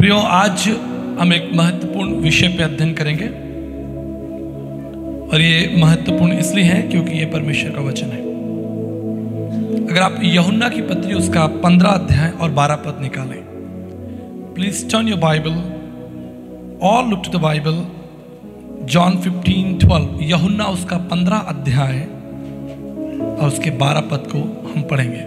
प्रियो, आज हम एक महत्वपूर्ण विषय पे अध्ययन करेंगे और ये महत्वपूर्ण इसलिए है क्योंकि ये परमेश्वर का वचन है। अगर आप यूहन्ना की पत्री उसका 15 अध्याय और 12 पद निकालें, प्लीज टर्न योर बाइबल और look to the Bible, John 15:12। यूहन्ना उसका 15 अध्याय और उसके 12 पद को हम पढ़ेंगे।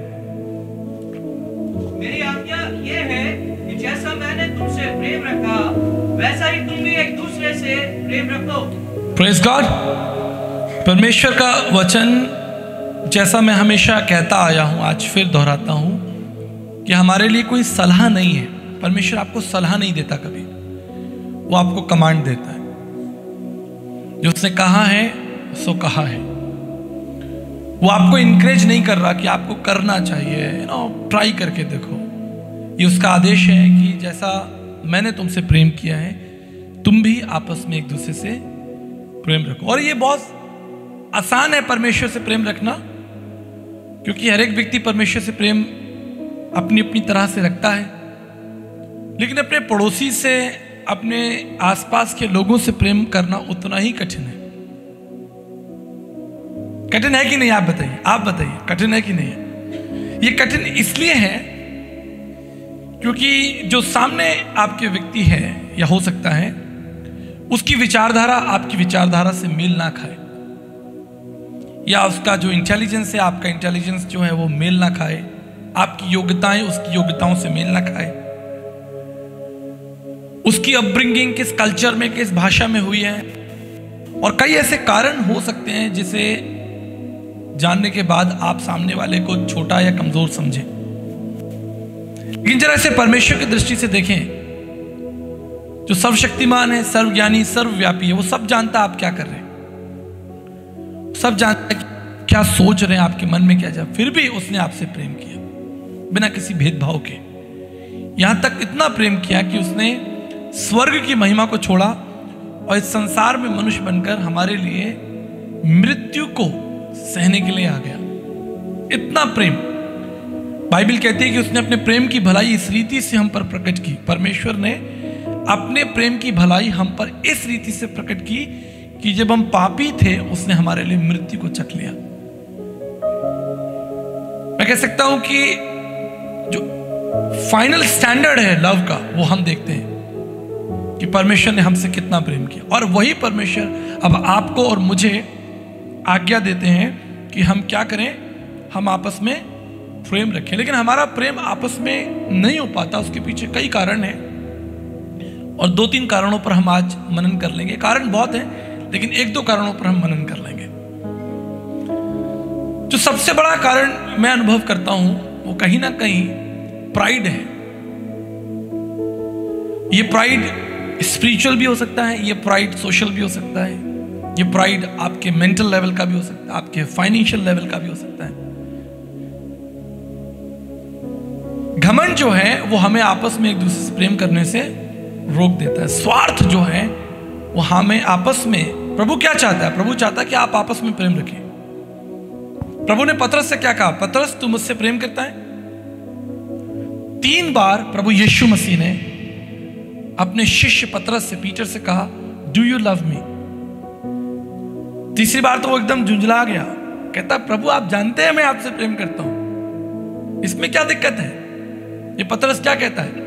मेरी आज्ञा ये है कि जैसा मैंने तुमसे प्रेम रखा वैसा ही तुम भी एक दूसरे से प्रेम रखो। Praise God. परमेश्वर का वचन, जैसा मैं हमेशा कहता आया हूं, आज फिर दोहराता हूं कि हमारे लिए कोई सलाह नहीं है। परमेश्वर आपको सलाह नहीं देता कभी, वो आपको कमांड देता है। जो उसने कहा है सो कहा है। वो आपको इनकरेज नहीं कर रहा कि आपको करना चाहिए, ट्राई करके देखो। ये उसका आदेश है कि जैसा मैंने तुमसे प्रेम किया है तुम भी आपस में एक दूसरे से प्रेम रखो। और ये बहुत आसान है परमेश्वर से प्रेम रखना, क्योंकि हर एक व्यक्ति परमेश्वर से प्रेम अपनी अपनी तरह से रखता है, लेकिन अपने पड़ोसी से, अपने आसपास के लोगों से प्रेम करना उतना ही कठिन है। कठिन है कि नहीं? आप बताइए कठिन है कि नहीं है? ये कठिन इसलिए है क्योंकि जो सामने आपके व्यक्ति है या हो सकता है उसकी विचारधारा आपकी विचारधारा से मेल ना खाए, या उसका जो इंटेलिजेंस है आपका इंटेलिजेंस जो है वो मेल ना खाए, आपकी योग्यताएं उसकी योग्यताओं से मेल ना खाए, उसकी अपब्रिंगिंग किस कल्चर में, किस भाषा में हुई है, और कई ऐसे कारण हो सकते हैं जिसे जानने के बाद आप सामने वाले को छोटा या कमजोर समझें। लेकिन जरा इसे परमेश्वर की दृष्टि से देखें, जो सर्वशक्तिमान है, सर्वज्ञानी, सर्वव्यापी है, वो सब जानता है आप क्या कर रहे हैं, सब जानता है क्या सोच रहे हैं, आपके मन में क्या जाए, फिर भी उसने आपसे प्रेम किया बिना किसी भेदभाव के। यहां तक इतना प्रेम किया कि उसने स्वर्ग की महिमा को छोड़ा और इस संसार में मनुष्य बनकर हमारे लिए मृत्यु को सहने के लिए आ गया। इतना प्रेम। बाइबल कहती है कि उसने अपने प्रेम की भलाई इस रीति से हम पर प्रकट की। परमेश्वर ने अपने प्रेम की भलाई हम पर इस रीति से प्रकट की कि जब हम पापी थे उसने हमारे लिए मृत्यु को चख लिया। मैं कह सकता हूं कि जो फाइनल स्टैंडर्ड है लव का, वो हम देखते हैं कि परमेश्वर ने हमसे कितना प्रेम किया। और वही परमेश्वर अब आपको और मुझे आज्ञा देते हैं कि हम क्या करें, हम आपस में प्रेम रखें। लेकिन हमारा प्रेम आपस में नहीं हो पाता, उसके पीछे कई कारण हैं और 2-3 कारणों पर हम आज मनन कर लेंगे। कारण बहुत हैं, लेकिन 1-2 कारणों पर हम मनन कर लेंगे। जो सबसे बड़ा कारण मैं अनुभव करता हूं वो कहीं ना कहीं प्राइड है। ये प्राइड स्पिरिचुअल भी हो सकता है, ये प्राइड सोशल भी हो सकता है, ये प्राइड आपके मेंटल लेवल का भी हो सकता है, आपके फाइनेंशियल लेवल का भी हो सकता है। घमंड जो है वो हमें आपस में एक दूसरे से प्रेम करने से रोक देता है। स्वार्थ जो है वो हमें आपस में, प्रभु क्या चाहता है? प्रभु चाहता है कि आप आपस में प्रेम रखें। प्रभु ने पतरस से क्या कहा? पतरस, तू मुझसे प्रेम करता है? 3 बार प्रभु यीशु मसीह ने अपने शिष्य पतरस से, पीटर से कहा, डू यू लव मी? तीसरी बार तो वो एकदम झुंझला गया, कहता, प्रभु आप जानते हैं मैं आपसे प्रेम करता हूं, इसमें क्या दिक्कत है? ये पतरस क्या कहता है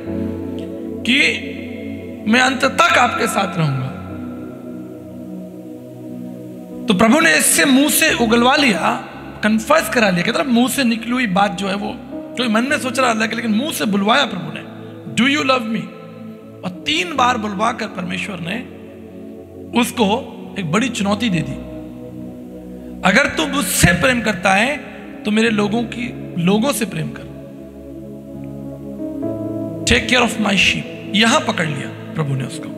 कि मैं अंत तक आपके साथ रहूंगा। तो प्रभु ने इससे मुंह से उगलवा लिया, कन्फर्स करा लिया। कहता मुंह से निकली हुई बात जो है वो कोई मन में सोच रहा था, लेकिन मुंह से बुलवाया प्रभु ने, डू यू लव मी? और 3 बार बुलवा कर परमेश्वर ने उसको एक बड़ी चुनौती दे दी। अगर तू मुझसे प्रेम करता है तो मेरे लोगों से प्रेम कर। Take care of my sheep. यहां पकड़ लिया प्रभु ने उसको।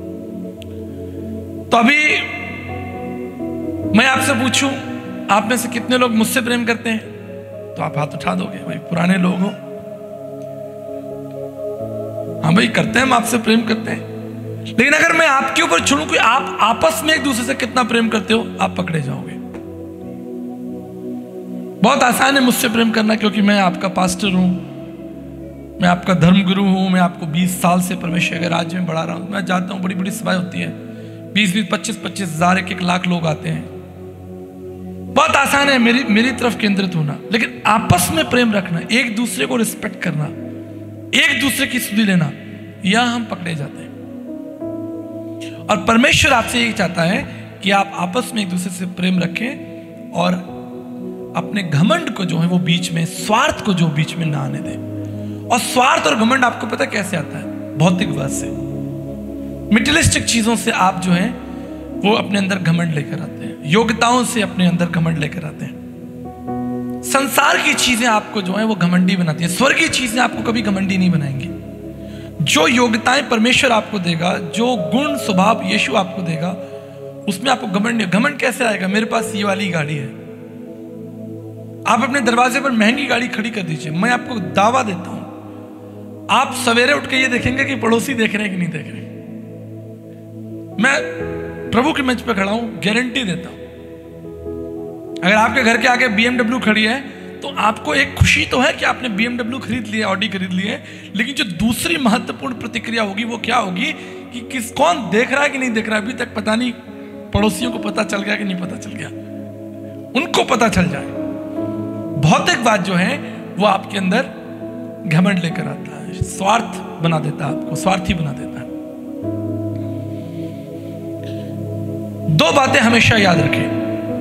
तो अभी मैं आपसे पूछूं, आप में से कितने लोग मुझसे प्रेम करते हैं? तो आप हाथ उठा दोगे, भाई पुराने लोग हो। हाँ भाई, करते हैं, हम आपसे प्रेम करते हैं। लेकिन अगर मैं आपके ऊपर छोड़ूं कि आप आपस में एक दूसरे से कितना प्रेम करते हो, आप पकड़े जाओगे। बहुत आसान है मुझसे प्रेम करना, क्योंकि मैं आपका पास्टर हूं, मैं आपका धर्म गुरु हूँ, मैं आपको 20 साल से परमेश्वर के राज्य में बढ़ा रहा हूँ। मैं जाता हूँ, बड़ी बड़ी सभाएं होती है, 20-20, 25-25 हज़ार, 1-1 लाख लोग आते हैं। बहुत आसान है मेरी तरफ केंद्रित होना, लेकिन आपस में प्रेम रखना, एक दूसरे को रिस्पेक्ट करना, एक दूसरे की सुधि लेना, यह हम पकड़े जाते हैं। और परमेश्वर आपसे यही चाहता है कि आप आपस में एक दूसरे से प्रेम रखें और अपने घमंड को जो है वो बीच में, स्वार्थ को जो बीच में ना आने दें। और स्वार्थ और घमंड आपको पता कैसे आता है? भौतिकवाद से, मटेरियलिस्टिक चीजों से आप जो है वो अपने अंदर घमंड लेकर आते हैं, योग्यताओं से अपने अंदर घमंड लेकर आते हैं। संसार की चीजें आपको जो है वो घमंडी बनाती हैं, स्वर्गीय चीजें आपको कभी घमंडी नहीं बनाएंगी। जो योग्यताएं परमेश्वर आपको देगा, जो गुण स्वभाव यीशु आपको देगा, उसमें आपको घमंड। घमंड कैसे आएगा? मेरे पास ये वाली गाड़ी है। आप अपने दरवाजे पर महंगी गाड़ी खड़ी कर दीजिए, मैं आपको दावा देता हूं आप सवेरे उठ के ये देखेंगे कि पड़ोसी देख रहे हैं कि नहीं देख रहे। मैं प्रभु के मंच पे खड़ा हूं, गारंटी देता हूं अगर आपके घर के आगे BMW खड़ी है तो आपको एक खुशी तो है कि आपने BMW खरीद लिया, ऑडी खरीद ली है, लेकिन जो दूसरी महत्वपूर्ण प्रतिक्रिया होगी वो क्या होगी कि कौन देख रहा है कि नहीं देख रहा है। अभी तक पता नहीं पड़ोसियों को पता चल गया कि नहीं पता चल गया, उनको पता चल जाए। भौतिकवाद जो है वो आपके अंदर घमंड लेकर आता है, स्वार्थ बना देता है, आपको स्वार्थी बना देता है। दो बातें हमेशा याद रखें,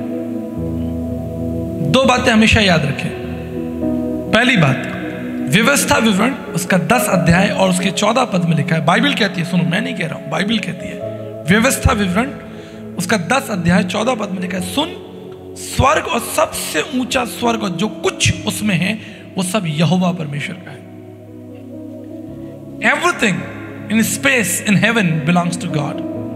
दो बातें हमेशा याद रखें। पहली बात, व्यवस्था विवरण उसका 10 अध्याय और उसके 14 पद में लिखा है। बाइबल कहती है, सुनो मैं नहीं कह रहा हूं, बाइबल कहती है, व्यवस्था विवरण उसका 10 अध्याय 14 पद में लिखा है, सुन, स्वर्ग और सबसे ऊंचा स्वर्ग और जो कुछ उसमें है वो सब यहोवा परमेश्वर का है। Everything in space in heaven belongs to God.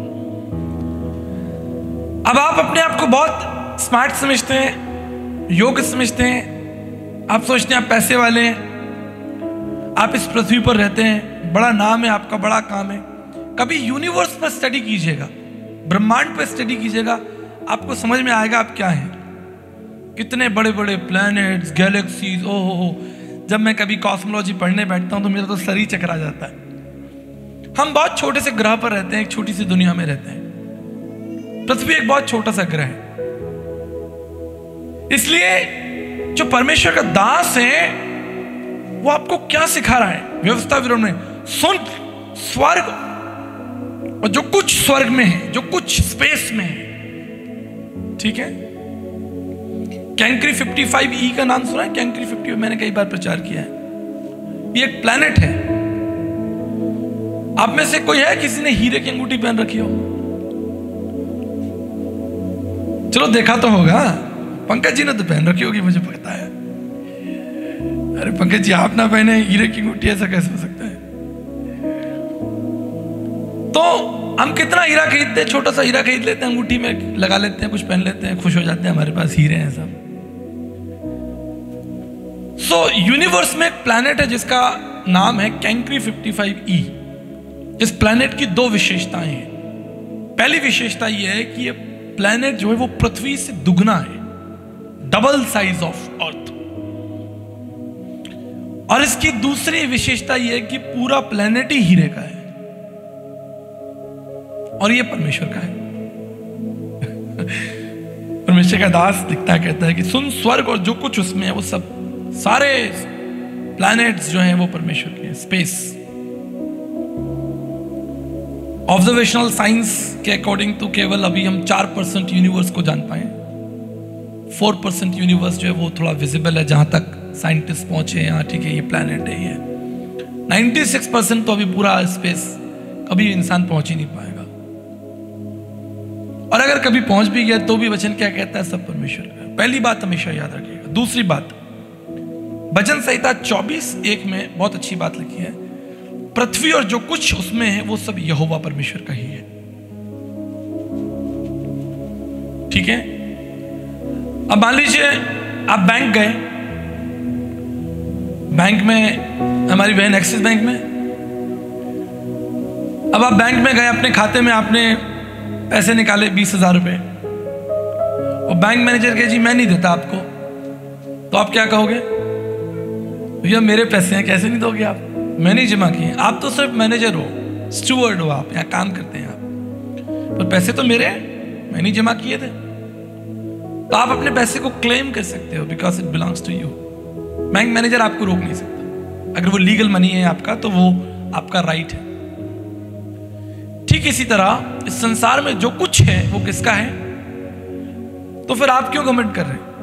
अब आप अपने आप को बहुत स्मार्ट समझते हैं, योग्य समझते हैं, आप सोचते हैं आप पैसे वाले हैं, आप इस पृथ्वी पर रहते हैं, बड़ा नाम है आपका, बड़ा काम है। कभी यूनिवर्स पर स्टडी कीजिएगा, ब्रह्मांड पर स्टडी कीजिएगा, आपको समझ में आएगा आप क्या हैं। कितने बड़े बड़े प्लैनेट्स, गैलेक्सीज, ओहो। जब मैं कभी कॉस्मोलॉजी पढ़ने बैठता हूं तो मेरा तो सर ही चकरा जाता है। हम बहुत छोटे से ग्रह पर रहते हैं, एक छोटी सी दुनिया में रहते हैं। पृथ्वी एक बहुत छोटा सा ग्रह है। इसलिए जो परमेश्वर का दास है वो आपको क्या सिखा रहा है? व्यवस्था विवरण में सुन, स्वर्ग और जो कुछ स्वर्ग में है, जो कुछ स्पेस में है, ठीक है। कैंक्री 55E का नाम सुना है? कैंक्री 55 मैंने कई बार प्रचार किया है। ये एक प्लैनेट है। आप में से कोई है किसी ने हीरे की अंगूठी पहन रखी हो? चलो देखा तो होगा, पंकज जी ने तो पहन रखी होगी, मुझे पता है। अरे पंकज जी आप ना पहने हीरे की अंगूठी, ऐसा कैसे हो सकता है? तो हम कितना हीरा खरीदते हैं, छोटा सा हीरा खरीद लेते हैं, अंगूठी में लगा लेते हैं, कुछ पहन लेते हैं, खुश हो जाते हैं, हमारे पास हीरे हैं सब। सो यूनिवर्स में एक प्लैनेट है जिसका नाम है कैंक्री 55E। इस प्लैनेट की दो विशेषताएं हैं। पहली विशेषता यह है कि ये प्लैनेट जो है वो पृथ्वी से दुगना है, डबल साइज ऑफ अर्थ। और इसकी दूसरी विशेषता यह है कि पूरा प्लैनेट ही हीरे का है और ये परमेश्वर का है। परमेश्वर का दास लिखता कहता है कि सुन, स्वर्ग और जो कुछ उसमें है वो सब, सारे प्लैनेट्स जो हैं वो परमेश्वर के हैं। स्पेस ऑब्जर्वेशनल साइंस के अकॉर्डिंग तो केवल अभी हम 4% यूनिवर्स को जान पाए। 4% यूनिवर्स जो है वो थोड़ा विजिबल है, जहां तक साइंटिस्ट पहुंचे हैं, हाँ ठीक है ये प्लैनेट है ये। 96% तो अभी पूरा स्पेस कभी इंसान पहुंच ही नहीं पाएगा, और अगर कभी पहुंच भी गया तो भी वचन क्या कहता है? सब परमेश्वर का है। पहली बात हमेशा याद रखिएगा। दूसरी बात, भजन संहिता 24:1 में बहुत अच्छी बात लिखी है, पृथ्वी और जो कुछ उसमें है वो सब यहोवा परमेश्वर का ही है। ठीक है। अब मान लीजिए आप बैंक गए, बैंक में हमारी बहन एक्सिस बैंक में, अब आप बैंक में गए, अपने खाते में आपने पैसे निकाले 20,000 रुपए, और बैंक मैनेजर कहे जी मैं नहीं देता आपको, तो आप क्या कहोगे? भैया मेरे पैसे हैं, कैसे नहीं दोगे आप? मैंने जमा किए। आप तो सिर्फ मैनेजर हो, स्टूवर्ड हो, आप यहाँ काम करते हैं आप, पर पैसे तो मेरे हैं, मैंने जमा किए थे। तो आप अपने पैसे को क्लेम कर सकते हो because it belongs to you. Bank manager आपको रोक नहीं सकता। अगर वो लीगल मनी है आपका तो वो आपका राइट है। ठीक इसी तरह इस संसार में जो कुछ है वो किसका है? तो फिर आप क्यों घमंड कर रहे हैं?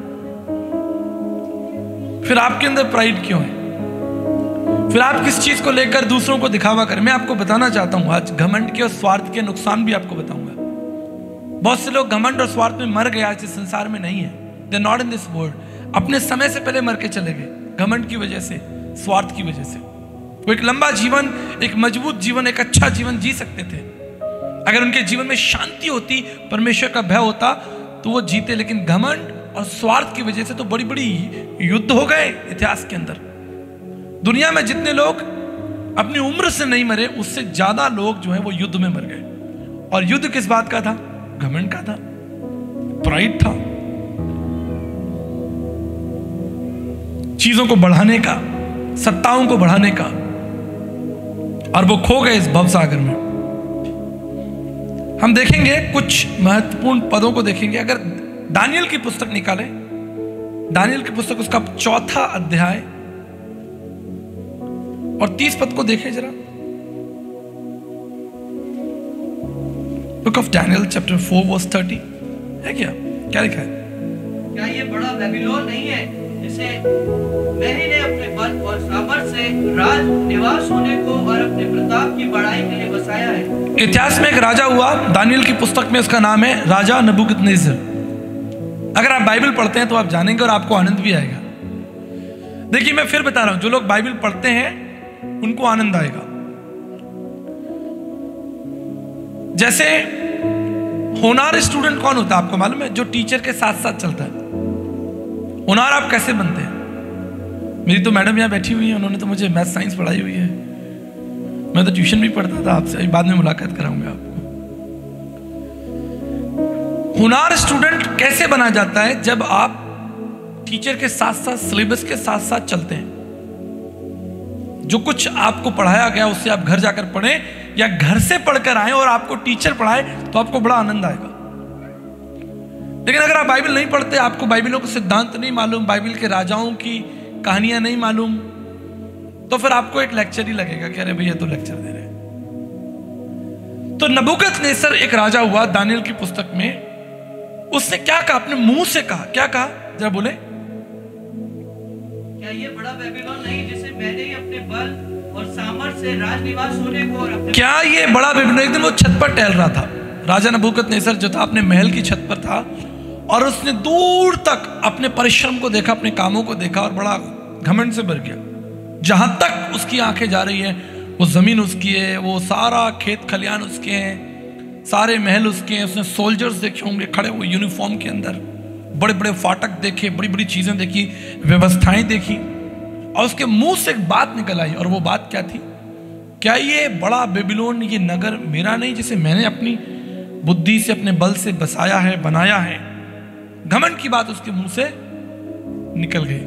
फिर आपके अंदर प्राइड क्यों है? फिर आप किस चीज को लेकर दूसरों को दिखावा करें? मैं आपको बताना चाहता हूं आज घमंड के और स्वार्थ के नुकसान भी आपको बताऊंगा। बहुत से लोग घमंड और स्वार्थ में मर गए, आज इस संसार में नहीं है। They are not in this world. अपने समय से पहले मर के चले गए घमंड की वजह से, स्वार्थ की वजह से। वो एक लंबा जीवन, एक मजबूत जीवन, एक अच्छा जीवन जी सकते थे अगर उनके जीवन में शांति होती, परमेश्वर का भय होता तो वो जीते। लेकिन घमंड और स्वार्थ की वजह से तो बड़ी बड़ी युद्ध हो गए इतिहास के अंदर। दुनिया में जितने लोग अपनी उम्र से नहीं मरे, उससे ज्यादा लोग जो है वो युद्ध में मर गए। और युद्ध किस बात का था? घमंड का था, प्राइड था, चीजों को बढ़ाने का, सत्ताओं को बढ़ाने का। और वो खो गए इस भवसागर में। हम देखेंगे कुछ महत्वपूर्ण पदों को देखेंगे। अगर दानियल की पुस्तक निकालें, दानियल की पुस्तक उसका 4 अध्याय और 30 पद को देखें जरा। Book of Daniel chapter 4 verse 30 है क्या लिखा है? क्या ये बड़ा बेबीलोन नहीं है जिसे मैंने ने अपने बल और सामर्थ से राज निवास होने को और अपने प्रताप की बढ़ाई के लिए बसाया है? इतिहास में एक राजा हुआ, दानियल की पुस्तक में उसका नाम है राजा नबूकदनेस्सर। अगर आप बाइबल पढ़ते हैं तो आप जानेंगे और आपको आनंद भी आएगा। देखिए मैं फिर बता रहा हूं, जो लोग बाइबल पढ़ते हैं उनको आनंद आएगा। जैसे होनार स्टूडेंट कौन होता है आपको मालूम है? जो टीचर के साथ साथ चलता है। होनार आप कैसे बनते हैं? मेरी तो मैडम यहां बैठी हुई है, उन्होंने तो मुझे मैथ साइंस पढ़ाई हुई है। मैं तो ट्यूशन भी पढ़ता था आपसे, बाद में मुलाकात कराऊंगा आपको। होनार स्टूडेंट कैसे बना जाता है? जब आप टीचर के साथ साथ, सिलेबस के साथ साथ चलते हैं। जो कुछ आपको पढ़ाया गया उससे आप घर जाकर पढ़ें या घर से पढ़कर आए और आपको टीचर पढ़ाए तो आपको बड़ा आनंद आएगा। लेकिन अगर आप बाइबल नहीं पढ़ते, आपको बाइबलों के सिद्धांत नहीं मालूम, बाइबल के राजाओं की कहानियां नहीं मालूम, तो फिर आपको एक लेक्चर ही लगेगा कि अरे भैया तो लेक्चर दे रहे हैं। तो नबूकदनेस्सर एक राजा हुआ दानियल की पुस्तक में। उसने क्या कहा? अपने मुंह से कहा। क्या कहा जरा बोले? क्या ये बड़ा बेबीलोन नहीं जिसे मैंने ही अपने बल और सामर्थ से राज निवास होने को और अपने... क्या ये बड़ा बेबीलोन? एक दिन वो छत पर टहल रहा था, राजा नबूकदनेस्सर जो था अपने महल की छत पर था, और उसने दूर तक अपने परिश्रम को देखा, अपने कामों को देखा और बड़ा घमंड से भर गया। जहां तक उसकी आंखें जा रही है वो जमीन उसकी है, वो सारा खेत खलियान उसके हैं, सारे महल उसके हैं। उसने सोल्जर्स देखे होंगे खड़े हुए यूनिफॉर्म के अंदर, बड़े बड़े फाटक देखे, बड़ी बड़ी चीजें देखी, व्यवस्थाएं देखी। और उसके मुंह से एक बात निकल आई, और वो बात क्या थी? क्या ये बड़ा बेबीलोन, ये नगर मेरा नहीं जिसे मैंने अपनी बुद्धि से, अपने बल से बसाया है, बनाया है? घमंड की बात उसके मुंह से निकल गई।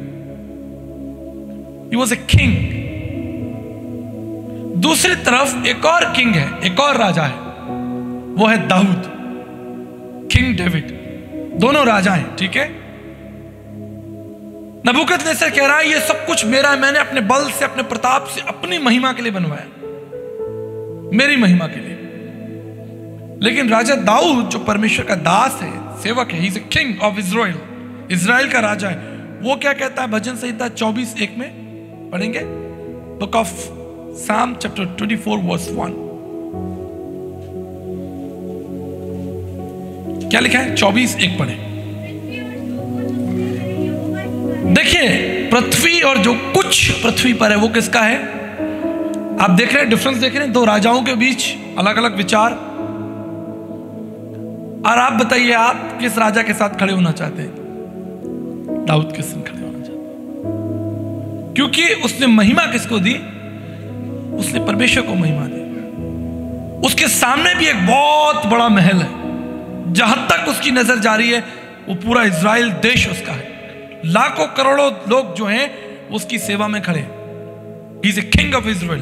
He was a king। दूसरी तरफ एक और किंग है, एक और राजा है, वो है दाऊद, किंग डेविड। दोनों राजा हैं, ठीक है। नबूकदनेस्सर कह रहा है ये सब कुछ मेरा है, मैंने अपने बल से, अपने प्रताप से, अपनी महिमा के लिए बनवाया, मेरी महिमा के लिए। लेकिन राजा दाऊद जो परमेश्वर का दास है, सेवक है, he is a king of Israel, Israel का राजा है, वो क्या कहता है? भजन संहिता 24:1 में पढ़ेंगे, book of psalm chapter 24 verse 1। क्या लिखा है? 24:1 पढ़े। देखिए, पृथ्वी और जो कुछ पृथ्वी पर है वो किसका है? आप देख रहे हैं डिफरेंस, देख रहे हैं दो राजाओं के बीच अलग अलग विचार। और आप बताइए, आप किस राजा के साथ खड़े होना चाहते हैं? दाऊद के साथ खड़े होना चाहते हैं, क्योंकि उसने महिमा किसको दी? उसने परमेश्वर को महिमा दी। उसके सामने भी एक बहुत बड़ा महल है, जहां तक उसकी नजर जा रही है वो पूरा इजराइल देश उसका है। लाखों करोड़ों लोग जो हैं उसकी सेवा में खड़े। He is a king of Israel.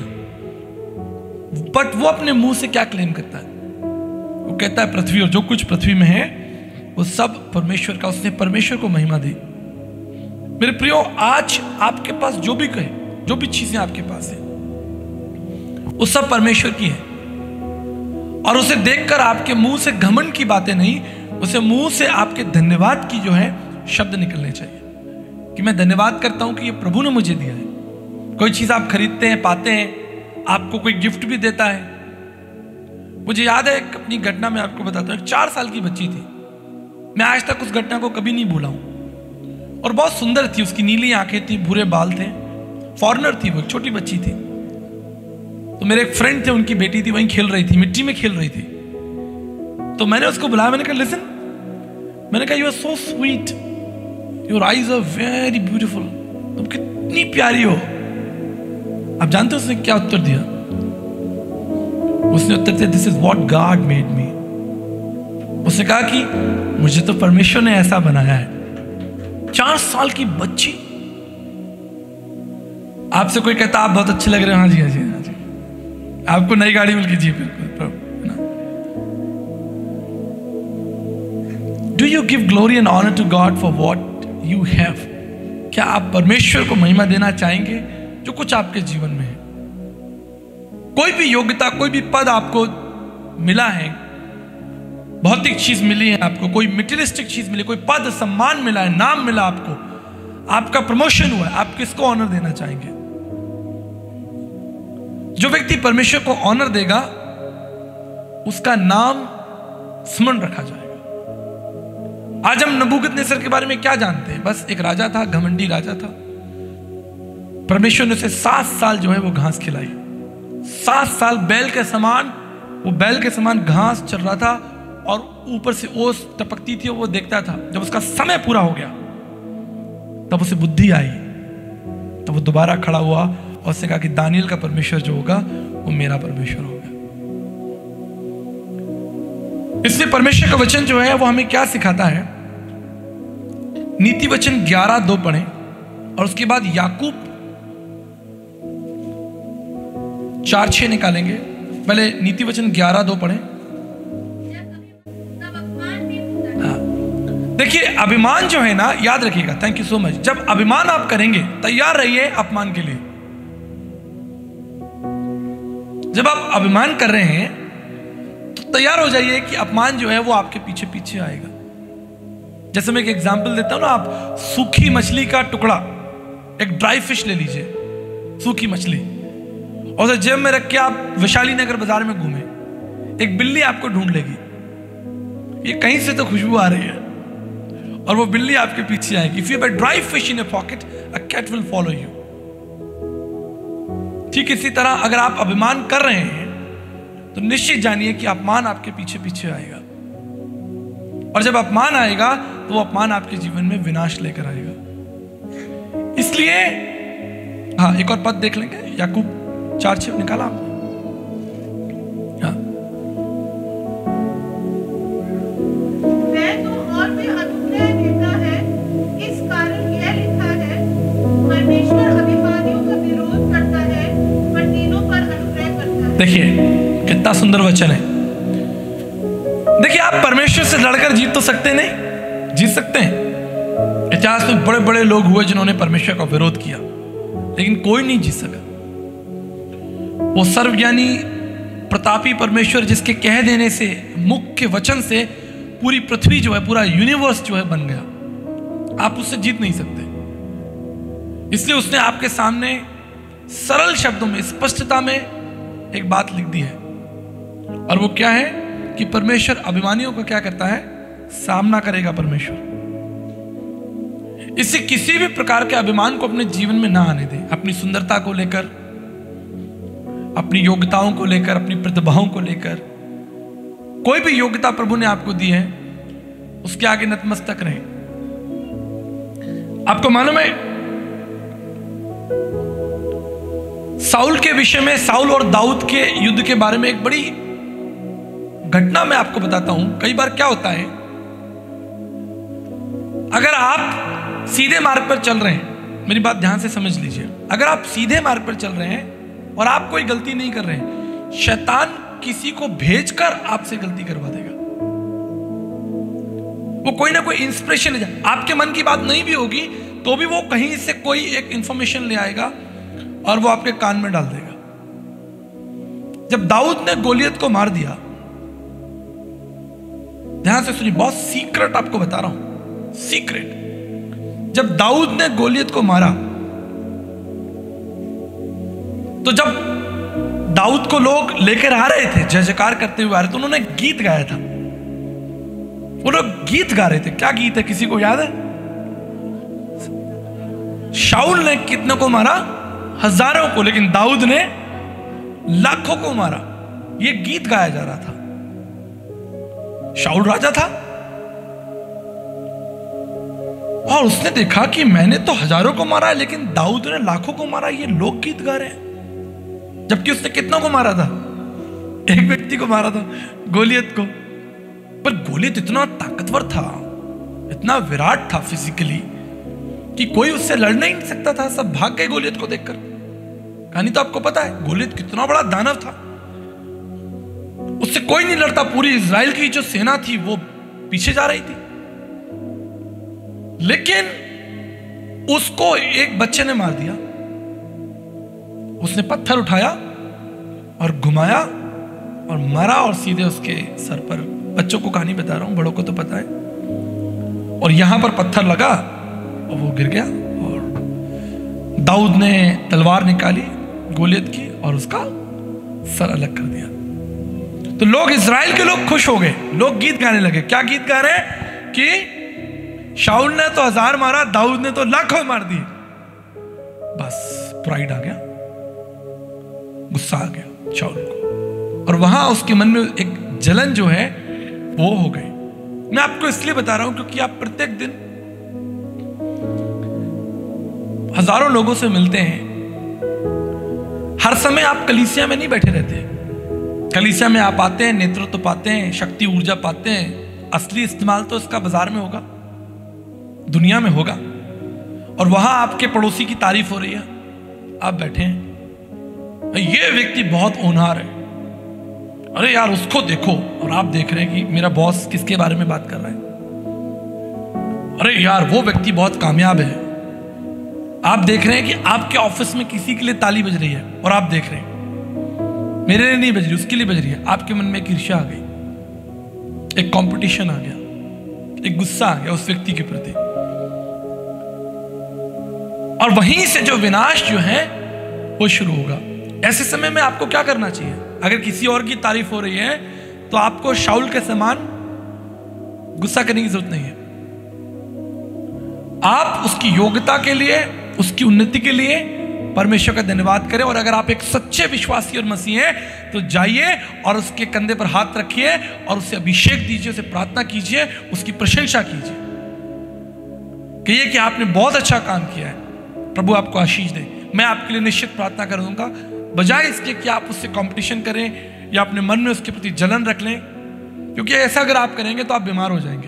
But वो अपने मुंह से क्या क्लेम करता है? वो कहता है पृथ्वी और जो कुछ पृथ्वी में है वो सब परमेश्वर का, उसने परमेश्वर को महिमा दी। मेरे प्रियो, आज आपके पास जो भी कहे, जो भी चीजें आपके पास है, वो सब परमेश्वर की है। और उसे देखकर आपके मुंह से घमंड की बातें नहीं, उसे मुंह से आपके धन्यवाद की जो है शब्द निकलने चाहिए कि मैं धन्यवाद करता हूं कि ये प्रभु ने मुझे दिया है। कोई चीज आप खरीदते हैं, पाते हैं, आपको कोई गिफ्ट भी देता है। मुझे याद है अपनी घटना में आपको बताता हूं, 4 साल की बच्ची थी। मैं आज तक उस घटना को कभी नहीं भूला हूं। और बहुत सुंदर थी, उसकी नीली आंखें थी, भूरे बाल थे, फॉरेनर थी, वो एक छोटी बच्ची थी। तो मेरे एक फ्रेंड थे, उनकी बेटी थी, वहीं खेल रही थी, मिट्टी में खेल रही थी। तो मैंने उसको बुलाया, मैंने कहा लिसन, मैंने कहा you are so sweet, your eyes are very beautiful, तुम कितनी प्यारी हो। आप जानते हो उसने क्या उत्तर दिया? उसने उत्तर दिया, this is what God made me. उसने कहा कि मुझे तो परमेश्वर ने ऐसा बनाया है। 4 साल की बच्ची। आपसे कोई कहता आप बहुत अच्छे लग रहे हो, हाँ जी हाँ जी हाँ जी, आपको नई गाड़ी मिल गई, जी बिल्कुल। Do you give glory and honour to God for what you have? क्या आप परमेश्वर को महिमा देना चाहेंगे जो कुछ आपके जीवन में है? कोई भी योग्यता, कोई भी पद आपको मिला है, भौतिक चीज मिली है आपको, कोई मटेरियलिस्टिक चीज मिली, कोई पद सम्मान मिला है, नाम मिला आपको, आपका प्रमोशन हुआ है, आप किसको ऑनर देना चाहेंगे? जो व्यक्ति परमेश्वर को ऑनर देगा उसका नाम स्मरण रखा जाएगा। आज हम नबूकदनेस्सर के बारे में क्या जानते हैं? बस एक राजा था, घमंडी राजा था। परमेश्वर ने उसे 7 साल जो है वो घास खिलाई। 7 साल बैल के समान, वो बैल के समान घास चल रहा था और ऊपर से ओस टपकती थी और वो देखता था। जब उसका समय पूरा हो गया तब उसे बुद्धि आई, तब वो दोबारा खड़ा हुआ और उसने कहा कि दानियल का परमेश्वर जो होगा वो मेरा परमेश्वर होगा। इसलिए परमेश्वर का वचन जो है वो हमें क्या सिखाता है? नीति वचन 11:2 पढ़ें और उसके बाद याकूब 4:6 निकालेंगे। पहले नीति वचन 11:2 पढ़ें। हाँ, देखिए अभिमान जो है ना, याद रखिएगा, थैंक यू सो मच। जब अभिमान आप करेंगे तैयार रहिए अपमान के लिए। जब आप अभिमान कर रहे हैं तो तैयार हो जाइए कि अपमान जो है वो आपके पीछे पीछे आएगा। जैसे मैं एक एग्जांपल देता हूं ना, आप सूखी मछली का टुकड़ा, एक ड्राई फिश ले लीजिए, सूखी मछली, और उसे जेब में रख के आप वैशाली नगर बाजार में घूमे, एक बिल्ली आपको ढूंढ लेगी। ये कहीं से तो खुशबू आ रही है और वो बिल्ली आपके पीछे आएगी। If you have a dry fish in your pocket, a cat will follow you. ठीक इसी तरह अगर आप अभिमान कर रहे हैं तो निश्चित जानिए कि अपमान आपके पीछे पीछे आएगा, और जब अपमान आएगा तो वो अपमान आपके जीवन में विनाश लेकर आएगा। इसलिए हाँ, एक और पद देख लेंगे, याकूब 4:6 निकाला आपने? हाँ, मैं तो और भी अनुग्रह देता है, इस कारण यह लिखा है, परमेश्वर अभिमानियों का विरोध करता है पर दीनों पर अनुग्रह करता है। देखिए कितना सुंदर वचन है। देखिए आप परमेश्वर से लड़कर जीत तो सकते नहीं, जीत सकते हैं। इतिहास में बड़े बड़े लोग हुए जिन्होंने परमेश्वर का विरोध किया, लेकिन कोई नहीं जीत सका। वो सर्वज्ञानी प्रतापी परमेश्वर जिसके कह देने से, मुख्य वचन से पूरी पृथ्वी जो है, पूरा यूनिवर्स जो है बन गया, आप उससे जीत नहीं सकते। इसलिए उसने आपके सामने सरल शब्दों में, स्पष्टता में एक बात लिख दी है, और वो क्या है कि परमेश्वर अभिमानियों का क्या करता है? सामना करेगा परमेश्वर। इससे किसी भी प्रकार के अभिमान को अपने जीवन में ना आने दे। अपनी सुंदरता को लेकर, अपनी योग्यताओं को लेकर, अपनी प्रतिभाओं को लेकर, कोई भी योग्यता प्रभु ने आपको दी है उसके आगे नतमस्तक रहे। आपको मालूम है साउल के विषय में, साउल और दाऊद के युद्ध के बारे में एक बड़ी घटना मैं आपको बताता हूं। कई बार क्या होता है, अगर आप सीधे मार्ग पर चल रहे हैं, मेरी बात ध्यान से समझ लीजिए, अगर आप सीधे मार्ग पर चल रहे हैं और आप कोई गलती नहीं कर रहे हैं, शैतान किसी को भेजकर आपसे गलती करवा देगा। वो कोई ना कोई इंस्पिरेशन ले जाए, आपके मन की बात नहीं भी होगी तो भी वो कहीं से कोई एक इंफॉर्मेशन ले आएगा और वो आपके कान में डाल देगा। जब दाऊद ने गोलियत को मार दिया, ध्यान से सुनिए, बहुत सीक्रेट आपको बता रहा हूं, सीक्रेट। जब दाऊद ने गोलियत को मारा तो जब दाऊद को लोग लेकर आ रहे थे, जय जयकार करते हुए आ रहे थे, उन्होंने गीत गाया था। वो लोग गीत गा रहे थे। क्या गीत है, किसी को याद है? शाऊल ने कितने को मारा? हजारों को, लेकिन दाऊद ने लाखों को मारा। ये गीत गाया जा रहा था। शाऊल राजा था और उसने देखा कि मैंने तो हजारों को मारा है, लेकिन दाऊद ने लाखों को मारा। ये लोग गीत गा रहे हैं, जबकि उसने कितनों को मारा था? एक व्यक्ति को मारा था, गोलियत को। पर गोलियत इतना ताकतवर था, इतना विराट था फिजिकली, कि कोई उससे लड़ना ही नहीं सकता था। सब भाग गए गोलियत को देखकर। कहानी तो आपको पता है, गोलियत कितना बड़ा दानव था, उससे कोई नहीं लड़ता। पूरी इजराइल की जो सेना थी वो पीछे जा रही थी, लेकिन उसको एक बच्चे ने मार दिया। उसने पत्थर उठाया और घुमाया और मारा और सीधे उसके सर पर। बच्चों को कहानी बता रहा हूं, बड़ों को तो पता है। और यहां पर पत्थर लगा और वो गिर गया। और दाऊद ने तलवार निकाली गोलियत की और उसका सर अलग कर दिया। तो लोग, इजराइल के लोग खुश हो गए, लोग गीत गाने लगे। क्या गीत गा रहे हैं? कि शाऊल ने तो 1000 मारा, दाऊद ने तो लाखों मार दिए। बस प्राइड आ गया, गुस्सा आ गया शाऊल को, और वहां उसके मन में एक जलन जो है वो हो गई। मैं आपको इसलिए बता रहा हूं क्योंकि आप प्रत्येक दिन हजारों लोगों से मिलते हैं। हर समय आप कलीसिया में नहीं बैठे रहते। कलीसिया में आप आते हैं, नेतृत्व पाते हैं, शक्ति ऊर्जा पाते हैं। असली इस्तेमाल तो इसका बाजार में होगा, दुनिया में होगा। और वहां आपके पड़ोसी की तारीफ हो रही है, आप बैठे हैं, ये व्यक्ति बहुत होनहार है, अरे यार उसको देखो, और आप देख रहे हैं कि मेरा बॉस किसके बारे में बात कर रहा है, अरे यार वो व्यक्ति बहुत कामयाब है। आप देख रहे हैं कि आपके ऑफिस में किसी के लिए ताली बज रही है और आप देख रहे हैं मेरे लिए नहीं बज रही, उसके लिए बज रही है। आपके मन में एक ईर्ष्या आ गई, एक कंपटीशन आ गया, एक गुस्सा आ गया उस व्यक्ति के प्रति। और वहीं से जो विनाश जो है वो शुरू होगा। ऐसे समय में आपको क्या करना चाहिए? अगर किसी और की तारीफ हो रही है तो आपको शाऊल के समान गुस्सा करने की जरूरत नहीं है। आप उसकी योग्यता के लिए, उसकी उन्नति के लिए परमेश्वर का धन्यवाद करें। और अगर आप एक सच्चे विश्वासी और मसीह हैं तो जाइए और उसके कंधे पर हाथ रखिए और उसे अभिषेक दीजिए, उसे प्रार्थना कीजिए, उसकी प्रशंसा कीजिए, कहिए कि आपने बहुत अच्छा काम किया है, प्रभु आपको आशीष दे। मैं आपके लिए निश्चित प्रार्थना करूंगा, बजाय इसके कि आप उससे कंपटीशन करें या अपने मन में उसके प्रति जलन रख लें, क्योंकि ऐसा अगर आप करेंगे तो आप बीमार हो जाएंगे,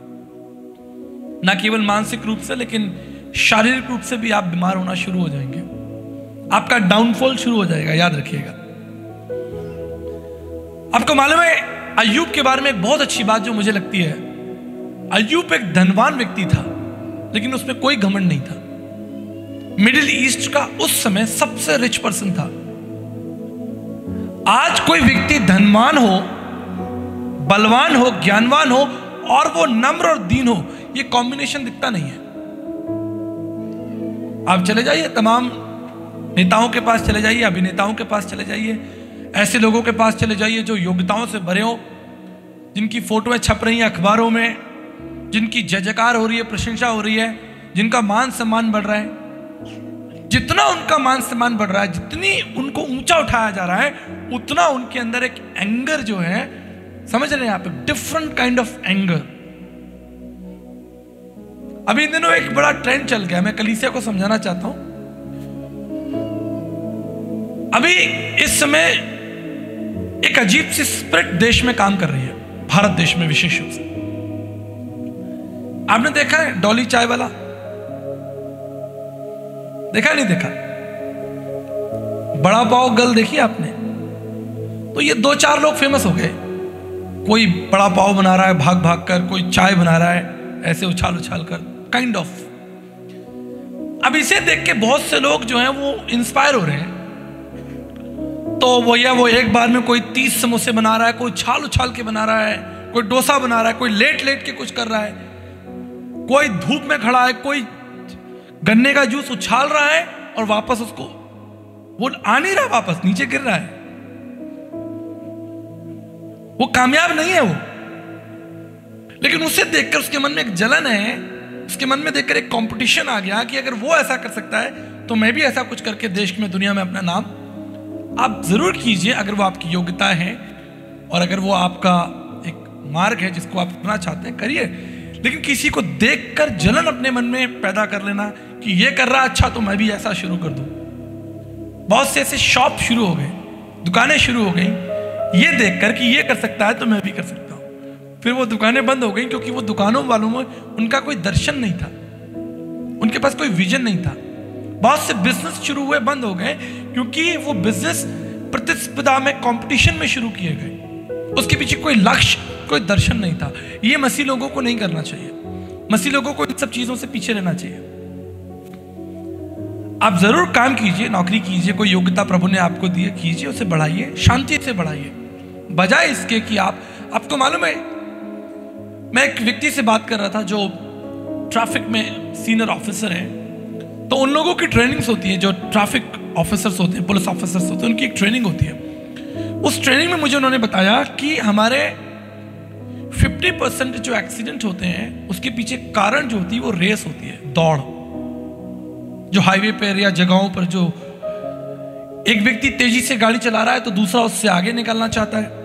ना केवल मानसिक रूप से लेकिन शारीरिक रूप से भी आप बीमार होना शुरू हो जाएंगे। आपका डाउनफॉल शुरू हो जाएगा, याद रखिएगा। आपको मालूम है अय्यूब के बारे में एक बहुत अच्छी बात जो मुझे लगती है, अय्यूब एक धनवान व्यक्ति था लेकिन उसमें कोई घमंड नहीं था। मिडिल ईस्ट का उस समय सबसे रिच पर्सन था। आज कोई व्यक्ति धनवान हो, बलवान हो, ज्ञानवान हो और वो नम्र और दीन हो, ये कॉम्बिनेशन दिखता नहीं है। आप चले जाइए, तमाम नेताओं के पास चले जाइए, अभिनेताओं के पास चले जाइए, ऐसे लोगों के पास चले जाइए जो योग्यताओं से भरे हो, जिनकी फोटोएं छप रही हैं अखबारों में, जिनकी जय जयकार हो रही है, प्रशंसा हो रही है, जिनका मान सम्मान बढ़ रहा है। जितना उनका मान सम्मान बढ़ रहा है, जितनी उनको ऊंचा उठाया जा रहा है, उतना उनके अंदर एक एंगर जो है, समझ रहे हैं आप, डिफरेंट काइंड ऑफ एंगर। अभी इन दिनों एक बड़ा ट्रेंड चल गया, मैं कलीसिया को समझाना चाहता हूं। अभी इस समय एक अजीब सी स्पिरिट देश में काम कर रही है, भारत देश में विशेष रूप से। आपने देखा है डॉली चाय वाला? देखा नहीं देखा? बड़ा पाव गर्ल देखी आपने? तो ये 2-4 लोग फेमस हो गए। कोई बड़ा पाव बना रहा है भाग भाग कर, कोई चाय बना रहा है ऐसे उछाल उछाल कर, काइंड ऑफ। अब इसे देख के बहुत से लोग जो हैं वो इंस्पायर हो रहे हैं। तो वो एक बार में कोई 30 समोसे बना रहा है, कोई उछाल उछाल के बना रहा है, कोई डोसा बना रहा है, कोई लेट लेट के कुछ कर रहा है, कोई धूप में खड़ा है, कोई गन्ने का जूस उछाल रहा है और वापस उसको वो आ नहीं रहा, वापस नीचे गिर रहा है। वो कामयाब नहीं है वो, लेकिन उसे देखकर उसके मन में एक जलन है, उसके मन में देखकर एक कंपटीशन आ गया कि अगर वो ऐसा कर सकता है तो मैं भी ऐसा कुछ करके देश में, दुनिया में अपना नाम। आप जरूर कीजिए अगर वो आपकी योग्यता है और अगर वो आपका एक मार्ग है जिसको आप अपना चाहते हैं, करिए। लेकिन किसी को देखकर जलन अपने मन में पैदा कर लेना कि ये कर रहा अच्छा तो मैं भी ऐसा शुरू कर दूं। बहुत से ऐसे शॉप शुरू हो गए, दुकानें शुरू हो गई ये देखकर कि ये कर सकता है तो मैं भी कर सकता हूं। फिर वो दुकानें बंद हो गई क्योंकि वो दुकानों वालों में उनका कोई दर्शन नहीं था, उनके पास कोई विजन नहीं था। बहुत से बिजनेस शुरू हुए, बंद हो गए क्योंकि वो बिजनेस प्रतिस्पर्धा में, कंपटीशन में शुरू किए गए। उसके पीछे कोई लक्ष्य, कोई दर्शन नहीं था। ये मसीह लोगों को नहीं करना चाहिए। मसीह लोगों को इन सब चीजों से पीछे रहना चाहिए। आप जरूर काम कीजिए, नौकरी कीजिए, कोई योग्यता प्रभु ने आपको दी है कीजिए, उसे बढ़ाइए, शांति से बढ़ाइए, बजाय इसके कि आपको मालूम है, मैं एक व्यक्ति से बात कर रहा था जो ट्रैफिक में सीनियर ऑफिसर हैं। तो उन लोगों की ट्रेनिंग्स होती है, जो ट्रैफिक ऑफिसर्स होते हैं, पुलिस ऑफिसर्स होते हैं, उनकी एक ट्रेनिंग होती है। उस ट्रेनिंग में मुझे उन्होंने बताया कि हमारे 50% जो एक्सीडेंट होते हैं उसके पीछे कारण जो होती है वो रेस होती है, दौड़। जो हाईवे पर या जगहों पर जो एक व्यक्ति तेजी से गाड़ी चला रहा है तो दूसरा उससे आगे निकलना चाहता है,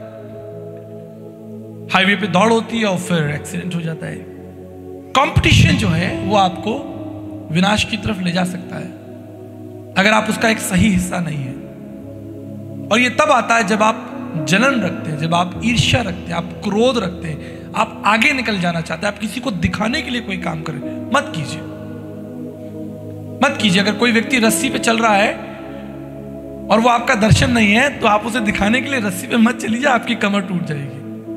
हाईवे पे दौड़ होती है और फिर एक्सीडेंट हो जाता है। कंपटीशन जो है वो आपको विनाश की तरफ ले जा सकता है अगर आप उसका एक सही हिस्सा नहीं है। और ये तब आता है जब आप जलन रखते हैं, जब आप ईर्ष्या रखते हैं, आप क्रोध रखते हैं, आप आगे निकल जाना चाहते हैं, आप किसी को दिखाने के लिए कोई काम करें। मत कीजिए, मत कीजिए। अगर कोई व्यक्ति रस्सी पे चल रहा है और वो आपका दर्शन नहीं है तो आप उसे दिखाने के लिए रस्सी पे मत चलिए, आपकी कमर टूट जाएगी।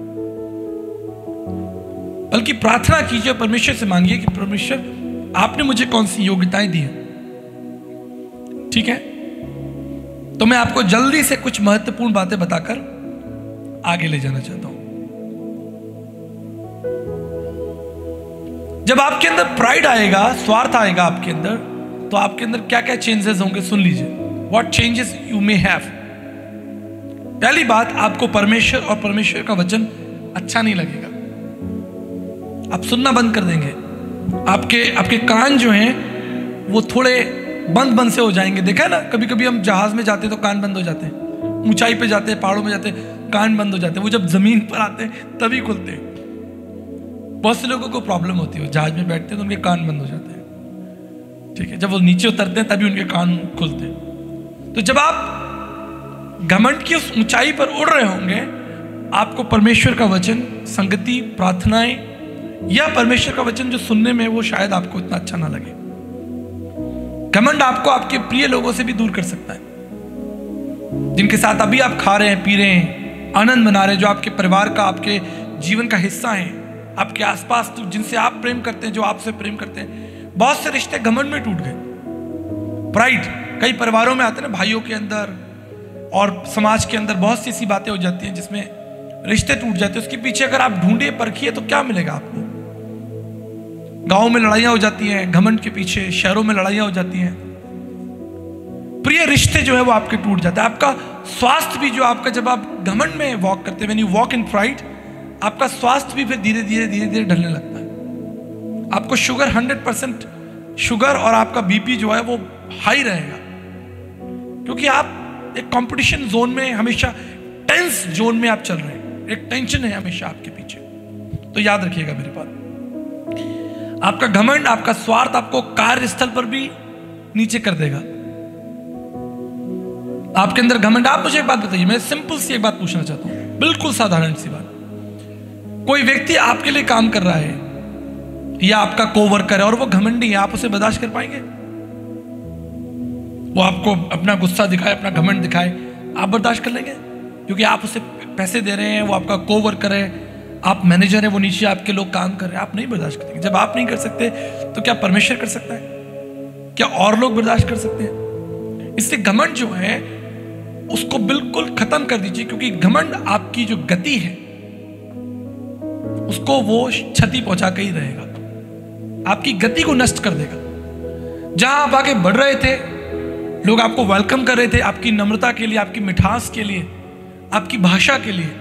बल्कि प्रार्थना कीजिए, परमेश्वर से मांगिए कि परमेश्वर आपने मुझे कौन सी योग्यताएं दी हैं, ठीक है? तो मैं आपको जल्दी से कुछ महत्वपूर्ण बातें बताकर आगे ले जाना चाहता हूं। जब आपके अंदर प्राइड आएगा, स्वार्थ आएगा आपके अंदर, तो आपके अंदर क्या क्या चेंजेस होंगे सुन लीजिए। What changes you may have. पहली बात, आपको परमेश्वर और परमेश्वर का वचन अच्छा नहीं लगेगा, आप सुनना बंद कर देंगे। आपके कान जो हैं वो थोड़े बंद से हो जाएंगे। देखा ना, कभी कभी हम जहाज में जाते हैं तो कान बंद हो जाते हैं, ऊंचाई पे जाते हैं, पहाड़ों में जाते हैं, कान बंद हो जाते हैं। वो जब जमीन पर आते हैं तभी खुलते हैं। बहुत से लोगों को प्रॉब्लम होती है, जहाज में बैठते हैं तो उनके कान बंद हो जाते हैं, ठीक है? जब वो नीचे उतरते हैं तभी उनके कान खुलते हैं। तो जब आप घमंड की उस ऊंचाई पर उड़ रहे होंगे, आपको परमेश्वर का वचन, संगति, प्रार्थनाएं या परमेश्वर का वचन जो सुनने में वो शायद आपको इतना अच्छा ना लगे। घमंड आपको आपके प्रिय लोगों से भी दूर कर सकता है, जिनके साथ अभी आप खा रहे हैं, पी रहे हैं, आनंद मना रहे हैं, जो आपके परिवार का, आपके जीवन का हिस्सा है, आपके आसपास जिनसे आप प्रेम करते हैं, जो आपसे प्रेम करते हैं। बहुत से रिश्ते घमंड में टूट गए। प्राइड कई परिवारों में आते हैं ना, भाइयों के अंदर और समाज के अंदर बहुत सी ऐसी बातें हो जाती हैं जिसमें रिश्ते टूट जाते हैं। उसके पीछे अगर आप ढूंढिए, परखिए तो क्या मिलेगा आपको? गांवों में लड़ाइयां हो जाती हैं घमंड के पीछे, शहरों में लड़ाइयां हो जाती हैं, प्रिय रिश्ते जो है वो आपके टूट जाते हैं। आपका स्वास्थ्य भी, जो आपका, जब आप घमंड में वॉक करते हैं, when you walk in pride, आपका स्वास्थ्य भी फिर धीरे धीरे ढलने लगता है। आपको शुगर 100% शुगर और आपका बीपी जो है वो हाई रहेगा, क्योंकि आप एक कंपटीशन जोन में, हमेशा टेंस जोन में आप चल रहे हैं, एक टेंशन है हमेशा आपके पीछे। तो याद रखिएगा मेरी बात, आपका घमंड, आपका स्वार्थ आपको कार्यस्थल पर भी नीचे कर देगा। आपके अंदर घमंड। आप मुझे एक बात बताइए, मैं सिंपल सी एक बात पूछना चाहता हूं, बिल्कुल साधारण सी बात। कोई व्यक्ति आपके लिए काम कर रहा है या आपका कोवर्कर है और वो घमंडी है, आप उसे बर्दाश्त कर पाएंगे? वो आपको अपना गुस्सा दिखाए, अपना घमंड दिखाए, आप बर्दाश्त कर लेंगे? क्योंकि आप उसे पैसे दे रहे हैं, वो आपका कोवर्कर है, आप मैनेजर है, वो नीचे आपके लोग काम कर रहे हैं, आप नहीं बर्दाश्त करेंगे। जब आप नहीं कर सकते तो क्या परमेश्वर कर सकता है? क्या और लोग बर्दाश्त कर सकते हैं? इसलिए घमंड जो है उसको बिल्कुल खत्म कर दीजिए, क्योंकि घमंड आपकी जो गति है उसको वो क्षति पहुंचा के ही रहेगा, आपकी गति को नष्ट कर देगा। जहां आप आगे बढ़ रहे थे, लोग आपको वेलकम कर रहे थे, आपकी नम्रता के लिए, आपकी मिठास के लिए, आपकी भाषा के लिए।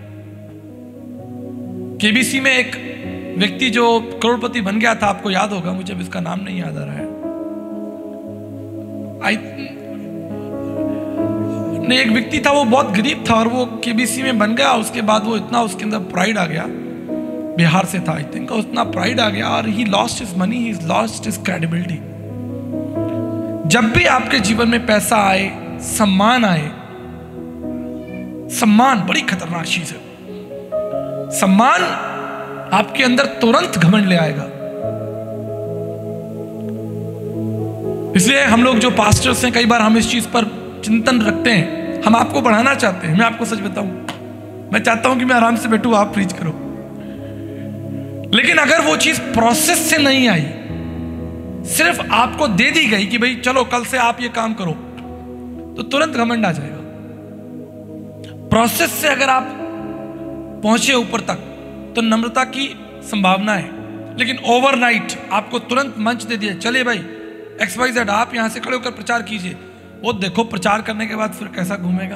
केबीसी में एक व्यक्ति जो करोड़पति बन गया था, आपको याद होगा, मुझे अब इसका नाम नहीं याद आ रहा है, नहीं, एक व्यक्ति था, वो बहुत गरीब था और वो केबीसी में बन गया। उसके बाद वो इतना उसके अंदर प्राइड आ गया, बिहार से था आई थिंक, उतना प्राइड आ गया और he lost his money, he lost his credibility. जब भी आपके जीवन में पैसा आए, सम्मान आए, सम्मान बड़ी खतरनाक चीज है, सम्मान आपके अंदर तुरंत घमंड ले आएगा। इसलिए हम लोग जो पास्टर्स हैं, कई बार हम इस चीज पर चिंतन रखते हैं, हम आपको बढ़ाना चाहते हैं। मैं आपको सच बताऊं, मैं चाहता हूं कि मैं आराम से बैठूं, आप प्रीच करो, लेकिन अगर वो चीज प्रोसेस से नहीं आई, सिर्फ आपको दे दी गई कि भाई चलो कल से आप ये काम करो, तो तुरंत घमंड आ जाएगा। प्रोसेस से अगर आप पहुंचे ऊपर तक तो नम्रता की संभावना है, लेकिन ओवरनाइट आपको तुरंत मंच दे दिया, चलिए भाई XYZ आप यहां से खड़े होकर प्रचार कीजिए, वो देखो प्रचार करने के बाद फिर कैसा घूमेगा,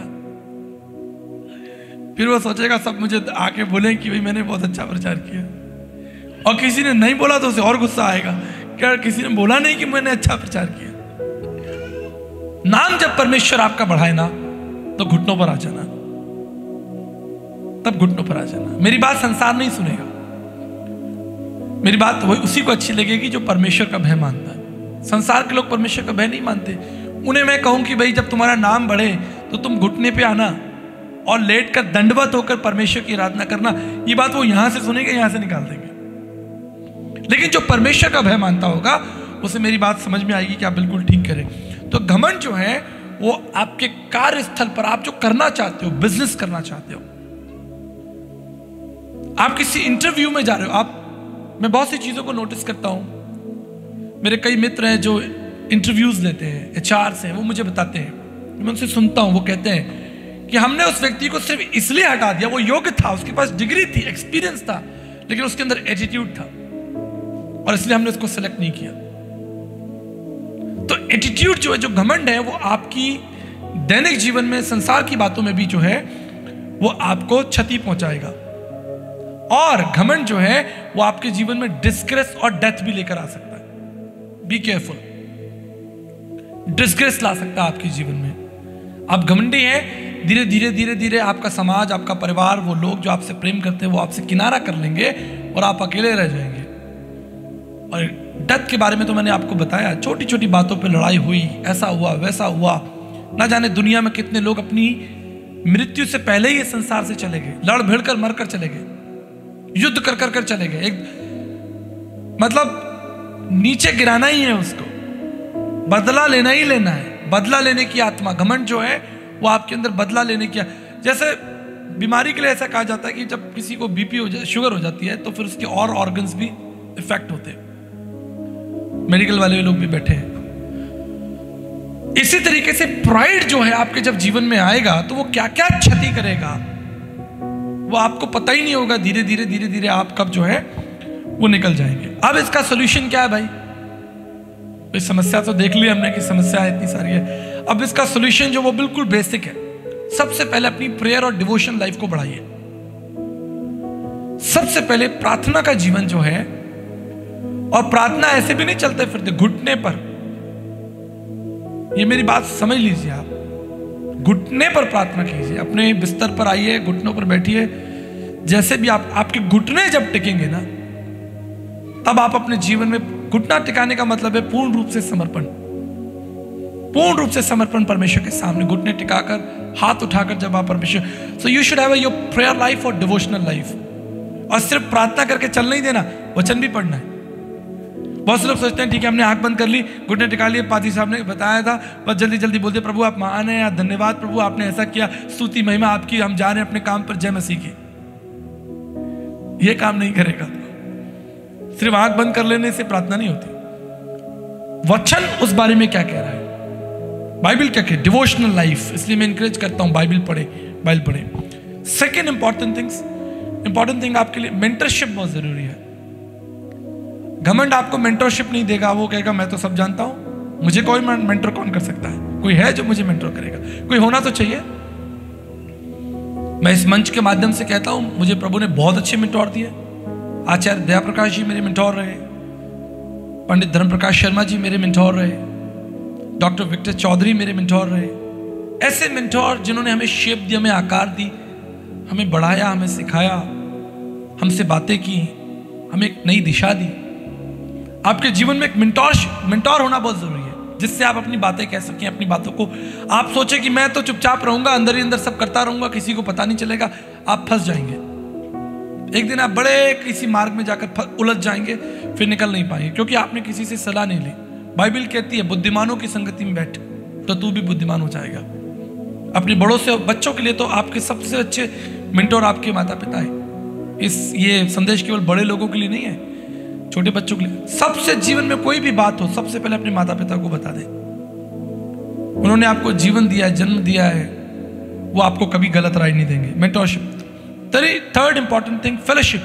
फिर वो सोचेगा सब मुझे आके बोले कि भाई मैंने बहुत अच्छा प्रचार किया, और किसी ने नहीं बोला तो उसे और गुस्सा आएगा, क्या किसी ने बोला नहीं कि मैंने अच्छा प्रचार किया। नाम जब परमेश्वर आपका बढ़ाए ना, तो घुटनों पर आ जाना, तब घुटनों पर आ जाना। मेरी बात संसार नहीं सुनेगा, मेरी बात वही उसी को अच्छी लगेगी जो परमेश्वर का भय मानता है। संसार के लोग परमेश्वर का भय नहीं मानते। उन्हें मैं कहूं कि भाई जब तुम्हारा नाम बढ़े तो तुम घुटने पे आना और लेट कर दंडवत होकर परमेश्वर की आराधना करना, ये बात वो यहां से सुनेंगे, यहां से निकाल देंगे। लेकिन जो परमेश्वर का भय मानता होगा उसे मेरी बात समझ में आएगी कि आप बिल्कुल ठीक करें। तो घमंड जो है वो आपके कार्यस्थल पर, आप जो करना चाहते हो, बिजनेस करना चाहते हो, आप किसी इंटरव्यू में जा रहे हो, मैं बहुत सी चीजों को नोटिस करता हूं। मेरे कई मित्र हैं जो इंटरव्यूज लेते हैं, HR से, वो मुझे बताते हैं, मैं उनसे सुनता हूं, वो कहते हैं कि हमने उस व्यक्ति को सिर्फ इसलिए हटा दिया, वो योग्य था, उसके पास डिग्री थी, एक्सपीरियंस था, लेकिन उसके अंदर एटीट्यूड था और इसलिए हमने उसको सेलेक्ट नहीं किया। तो एटीट्यूड जो है, जो घमंड है, वो आपकी दैनिक जीवन में, संसार की बातों में भी जो है वो आपको क्षति पहुंचाएगा। और घमंड जो है वो आपके जीवन में डिस्ग्रेस और डेथ भी लेकर आ सकता है। बी केयरफुल, डिस्ग्रेस ला सकता है आपके जीवन में। आप घमंडी हैं, धीरे धीरे धीरे धीरे आपका समाज, आपका परिवार, वो लोग जो आपसे प्रेम करते हैं वो आपसे किनारा कर लेंगे और आप अकेले रह जाएंगे। और डेथ के बारे में तो मैंने आपको बताया, छोटी छोटी बातों पे लड़ाई हुई, ऐसा हुआ वैसा हुआ, ना जाने दुनिया में कितने लोग अपनी मृत्यु से पहले ही इस संसार से चले गए, लड़ भिड़ कर मर कर चले गए, युद्ध कर कर कर चले गए। एक मतलब नीचे गिराना ही है उसको, बदला लेना ही लेना है, बदला लेने की आत्मा। घमंड जो है वो आपके अंदर बदला लेने की, जैसे बीमारी के लिए ऐसा कहा जाता है कि जब किसी को BP हो जाए, शुगर हो जाती है, तो फिर उसके और ऑर्गन्स भी इफेक्ट होते हैं। मेडिकल वाले लोग भी बैठे हैं। इसी तरीके से प्राइड जो है आपके जब जीवन में आएगा तो वो क्या क्या क्षति करेगा वो आपको पता ही नहीं होगा। धीरे धीरे धीरे धीरे आप कब जो है वो निकल जाएंगे। अब इसका सोल्यूशन क्या है भाई? इस समस्या तो देख लिया हमने कि समस्या इतनी सारी है। अब इसका सोल्यूशन जो वो बिल्कुल बेसिक है। सबसे पहले अपनी प्रेयर और डिवोशन लाइफ को बढ़ाइए। सबसे पहले प्रार्थना का जीवन जो है, और प्रार्थना ऐसे भी नहीं चलते फिरते घुटने पर, ये मेरी बात समझ लीजिए, आप घुटने पर प्रार्थना कीजिए। अपने बिस्तर पर आइए, घुटनों पर बैठिए। जैसे भी आपके घुटने जब टिकेंगे ना, तब आप अपने जीवन में, घुटना टिकाने का मतलब है पूर्ण रूप से समर्पण, पूर्ण रूप से समर्पण परमेश्वर के सामने, घुटने टिकाकर, हाथ उठाकर जब आप परमेश्वर। So you should have your prayer life और डिवोशनल लाइफ। और सिर्फ प्रार्थना करके चल नहीं देना, वचन भी पढ़ना है। बहुत से लोग सोचते हैं ठीक है हमने आंख बंद कर ली, घुटने टिका लिए, पादी साहब ने बताया था, बस जल्दी जल्दी बोलते प्रभु आप महान हैं, या धन्यवाद प्रभु आपने ऐसा किया, स्तुति महिमा आपकी, हम जा रहे हैं अपने काम पर, जय मसीह की। ये काम नहीं करेगा। सिर्फ आंख बंद कर लेने से प्रार्थना नहीं होती। वचन उस बारे में क्या कह रहा है, बाइबल क्या कहे, डिवोशनल लाइफ। इसलिए मैं इंकरेज करता हूं बाइबल पढ़े। सेकेंड इंपॉर्टेंट थिंग आपके लिए मेंटरशिप बहुत जरूरी है। घमंड आपको मेंटरशिप नहीं देगा, वो कहेगा मैं तो सब जानता हूं, मुझे कोई मेंटर कौन कर सकता है, कोई है जो मुझे मेंटर करेगा, कोई होना तो चाहिए। मैं इस मंच के माध्यम से कहता हूं मुझे प्रभु ने बहुत अच्छे मेंटोर दिए। आचार्य दया प्रकाश जी मेरे मेंटोर रहे, पंडित धर्म प्रकाश शर्मा जी मेरे मेंटोर रहे, डॉक्टर विक्टर चौधरी मेरे मेंटोर रहे। ऐसे मेंटोर जिन्होंने हमें शेप दी, हमें आकार दी, हमें बढ़ाया, हमें सिखाया, हमसे बातें की, हमें एक नई दिशा दी। आपके जीवन में एक मेंटोर होना बहुत जरूरी है, जिससे आप अपनी बातें कह सकें, अपनी बातों को आप सोचे कि मैं तो चुपचाप रहूंगा, अंदर ही अंदर सब करता रहूंगा, किसी को पता नहीं चलेगा, आप फंस जाएंगे। एक दिन आप बड़े किसी मार्ग में जाकर उलझ जाएंगे, फिर निकल नहीं पाएंगे, क्योंकि आपने किसी से सलाह नहीं ली। बाइबल कहती है बुद्धिमानों की संगति में बैठ तो तू भी बुद्धिमान हो जाएगा। अपने बड़ों से, बच्चों के लिए तो आपके सबसे अच्छे मेंटोर आपके माता पिता है। ये संदेश केवल बड़े लोगों के लिए नहीं है, छोटे बच्चों के लिए। सबसे जीवन में कोई भी बात हो, सबसे पहले अपने माता पिता को बता दे। उन्होंने आपको जीवन दिया है, जन्म दिया है, वो आपको कभी गलत राय नहीं देंगे। Mentorship. Third important thing fellowship.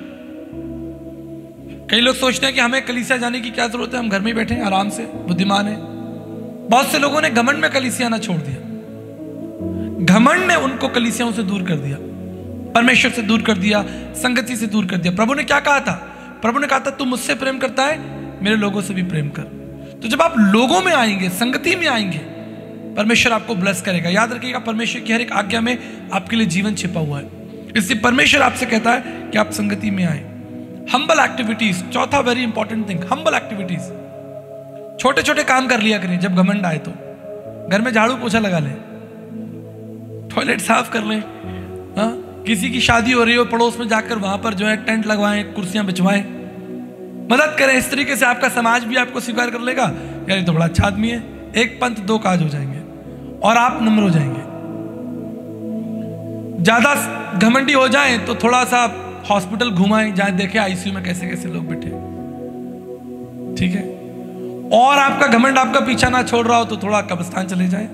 कई लोग सोचते हैं कि हमें कलीसिया जाने की क्या जरूरत है, हम घर में ही बैठे आराम से, बुद्धिमान है। बहुत से लोगों ने घमंड में कलीसिया आना छोड़ दिया। घमंड ने उनको कलीसियाओं से दूर कर दिया, परमेश्वर से दूर कर दिया, संगति से दूर कर दिया। प्रभु ने क्या कहा था? प्रभु ने कहा था तू मुझसे प्रेम करता है, मेरे लोगों से भी प्रेम कर। तो जब आप लोगों में आएंगे, संगति में आएंगे, परमेश्वर आपको ब्लेस करेगा। याद रखिएगा, परमेश्वर की हर एक आज्ञा में आपके लिए जीवन छिपा हुआ है। इसलिए परमेश्वर आपसे कहता है कि आप संगति में आए। हम्बल एक्टिविटीज, चौथा very important thing, humble activities. छोटे छोटे काम कर लिया करें। जब घमंड आए तो घर में झाड़ू पोछा लगा लें, टॉयलेट साफ कर लें, हाँ, किसी की शादी हो रही हो पड़ोस में जाकर वहां पर जो है टेंट लगवाएं, कुर्सियां बिछवाएं, मदद करें। इस तरीके से आपका समाज भी आपको स्वीकार कर लेगा, यार ये तो बड़ा अच्छा आदमी है। एक पंथ दो काज हो जाएंगे और आप नम्र हो जाएंगे। ज्यादा घमंडी हो जाएं तो थोड़ा सा हॉस्पिटल घुमाएं, जहां देखें आईसीयू में कैसे कैसे लोग बैठे, ठीक है। और आपका घमंड आपका पीछा ना छोड़ रहा हो तो थोड़ा कब्रिस्तान चले जाएं।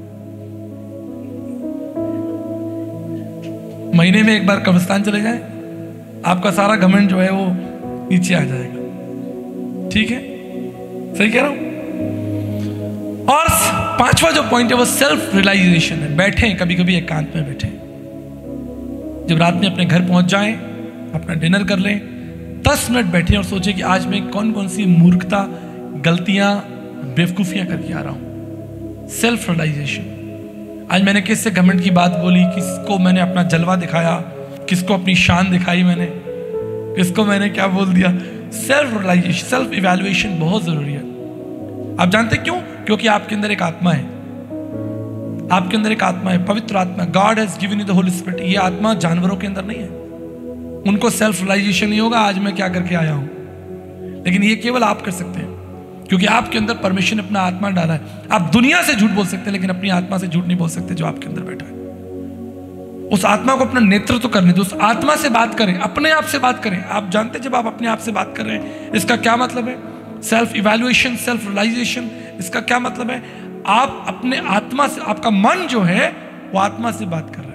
महीने में एक बार कब्रिस्तान चले जाएं, आपका सारा घमंड जो है वो नीचे आ जाएगा, ठीक है। सही कह रहा हूं। और पांचवा जो पॉइंट है वो सेल्फ रियलाइजेशन है। बैठें, कभी कभी एकांत में बैठें। जब रात में अपने घर पहुंच जाएं, अपना डिनर कर लें, 10 मिनट बैठें और सोचें कि आज मैं कौन कौन सी मूर्खता, गलतियां, बेवकूफियां करके आ रहा हूं। Self realization. आज मैंने किससे घमंड की बात बोली, किसको मैंने अपना जलवा दिखाया, किसको अपनी शान दिखाई मैंने, किसको मैंने क्या बोल दिया। सेल्फ रियलाइजेशन, सेल्फ इवैल्यूएशन बहुत जरूरी है। आप जानते क्यों? क्योंकि आपके अंदर एक आत्मा है, आपके अंदर एक आत्मा है, पवित्र आत्मा। God has given you the holy spirit. ये आत्मा जानवरों के अंदर नहीं है। उनको सेल्फ रियलाइजेशन नहीं होगा आज मैं क्या करके आया हूं, लेकिन ये केवल आप कर सकते हैं, क्योंकि आपके अंदर परमेश्वर ने अपना आत्मा डाला है। आप दुनिया से झूठ बोल सकते हैं, लेकिन अपनी आत्मा से झूठ नहीं बोल सकते जो आपके अंदर बैठा है। उस आत्मा को अपना नेतृत्व करने दो, उस आत्मा से बात करें, अपने आप से बात करें। आप जानते हैं जब आप अपने आप से बात कर रहे हैं इसका क्या मतलब है? Self evaluation, self realization. इसका क्या मतलब है? आप अपने आत्मा से, आपका मन जो है वो आत्मा से बात कर रहा है।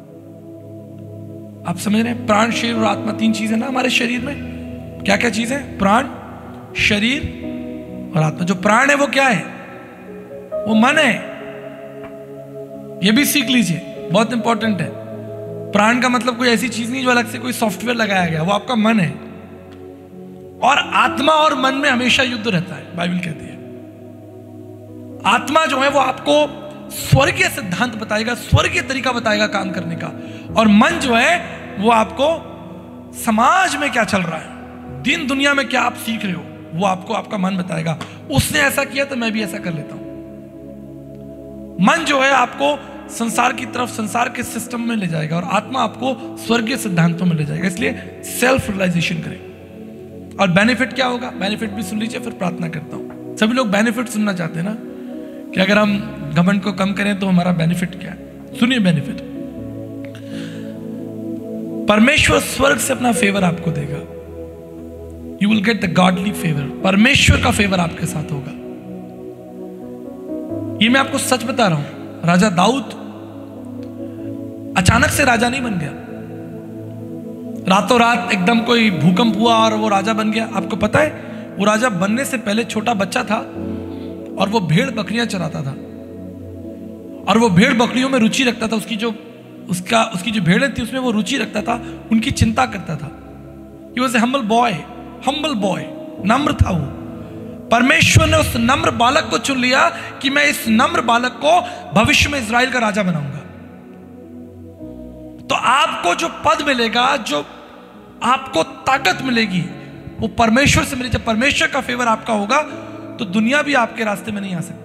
आप समझ रहे हैं? प्राण, शरीर और आत्मा, 3 चीजें ना हमारे शरीर में। क्या क्या चीज है? प्राण, शरीर और आत्मा। जो प्राण है वो क्या है? वो मन है। ये भी सीख लीजिए, बहुत इंपॉर्टेंट है। प्राण का मतलब कोई ऐसी चीज नहीं जो अलग से कोई सॉफ्टवेयर लगाया गया, वो आपका मन है। और आत्मा और मन में हमेशा युद्ध रहता है, बाइबल कहती है। आत्मा जो है वो आपको स्वर्गीय सिद्धांत बताएगा, स्वर्गीय तरीका बताएगा काम करने का, और मन जो है वो आपको समाज में क्या चल रहा है, दिन दुनिया में क्या आप सीख रहे हो, वो आपको आपका मन बताएगा। उसने ऐसा किया तो मैं भी ऐसा कर लेता हूं। मन जो है आपको संसार की तरफ, संसार के सिस्टम में ले जाएगा, और आत्मा आपको स्वर्गीय सिद्धांतों में ले जाएगा। इसलिए सेल्फ रियलाइजेशन करें। और बेनिफिट क्या होगा, बेनिफिट भी सुन लीजिए, फिर प्रार्थना करता हूं। सभी लोग बेनिफिट सुनना चाहते हैं ना, कि अगर हम घमंड को कम करें तो हमारा बेनिफिट क्या है। सुनिए बेनिफिट, परमेश्वर स्वर्ग से अपना फेवर आपको देगा। You will get the godly favour, परमेश्वर का फेवर आपके साथ होगा। ये मैं आपको सच बता रहा हूं। राजा दाऊद अचानक से राजा नहीं बन गया, रातों रात एकदम कोई भूकंप हुआ और वो राजा बन गया। आपको पता है, वो राजा बनने से पहले छोटा बच्चा था और वो भेड़ बकरियां चराता था, और वो भेड़ बकरियों में रुचि रखता था। उसकी जो भेड़ें थी उसमें वो रुचि रखता था, उनकी चिंता करता था। He was a humble boy, नम्र था वो। परमेश्वर ने उस नम्र बालक को चुन लिया कि मैं इस नम्र बालक को भविष्य में इजराइल का राजा बनाऊंगा। तो आपको जो पद मिलेगा, जो आपको ताकत मिलेगी, वो परमेश्वर से मिलेगी। जब परमेश्वर का फेवर आपका होगा तो दुनिया भी आपके रास्ते में नहीं आ सकती।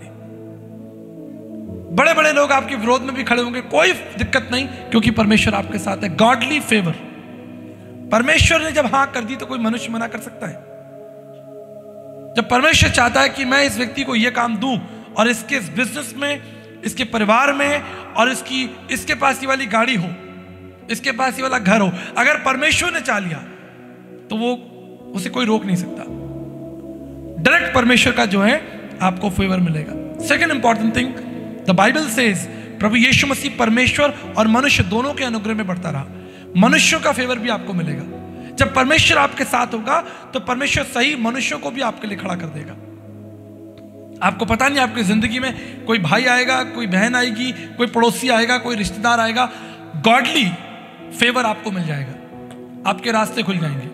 बड़े बड़े लोग आपके विरोध में भी खड़े होंगे, कोई दिक्कत नहीं, क्योंकि परमेश्वर आपके साथ है। गॉडली फेवर, परमेश्वर ने जब हां कर दी तो कोई मनुष्य मना कर सकता है। जब परमेश्वर चाहता है कि मैं इस व्यक्ति को यह काम दूं और इसके इस बिजनेस में, इसके परिवार में, और इसके पास ये वाली गाड़ी हो, इसके पास ये वाला घर हो, अगर परमेश्वर ने चाह लिया तो वो उसे कोई रोक नहीं सकता। डायरेक्ट परमेश्वर का जो है आपको फेवर मिलेगा। Second important thing, the Bible says, प्रभु यीशु मसीह परमेश्वर और मनुष्य दोनों के अनुग्रह में बढ़ता रहा। मनुष्यों का फेवर भी आपको मिलेगा। जब परमेश्वर आपके साथ होगा तो परमेश्वर सही मनुष्यों को भी आपके लिए खड़ा कर देगा। आपको पता नहीं, आपकी जिंदगी में कोई भाई आएगा, कोई बहन आएगी, कोई पड़ोसी आएगा, कोई रिश्तेदार आएगा, गॉडली फेवर आपको मिल जाएगा, आपके रास्ते खुल जाएंगे।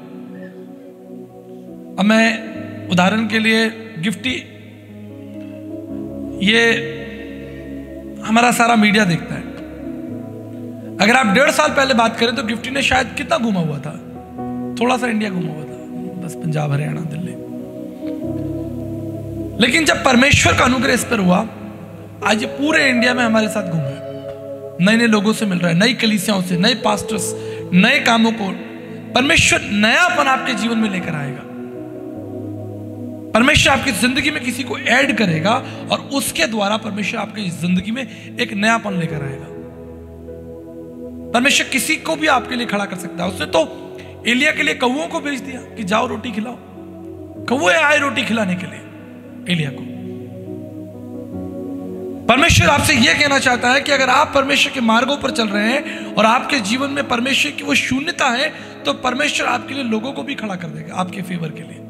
अब मैं उदाहरण के लिए गिफ्टी, ये हमारा सारा मीडिया देखता है। अगर आप 1.5 साल पहले बात करें तो गिफ्टी ने शायद कितना घूमा हुआ था, थोड़ा सा इंडिया घूमा हुआ था, बस पंजाब, हरियाणा, दिल्ली। लेकिन जब परमेश्वर का अनुग्रह इस पर हुआ, आज ये पूरे इंडिया में हमारे साथ घूम रहा है, नए नए लोगों से मिल रहा है, नई कलीसियाओं से, नए पास्टर्स, नए कामों को परमेश्वर नयापन आपके जीवन में लेकर आएगा। परमेश्वर आपकी जिंदगी में किसी को ऐड करेगा और उसके द्वारा परमेश्वर आपकी जिंदगी में एक नयापन लेकर आएगा। परमेश्वर किसी को भी आपके लिए खड़ा कर सकता है। उसने तो एलिया के लिए कौओं को भेज दिया कि जाओ रोटी खिलाओ। कौए आए रोटी खिलाने के लिए एलिया को। परमेश्वर आपसे यह कहना चाहता है कि अगर आप परमेश्वर के मार्गों पर चल रहे हैं और आपके जीवन में परमेश्वर की वो शून्यता है, तो परमेश्वर आपके लिए लोगों को भी खड़ा कर देगा आपके फेवर के लिए।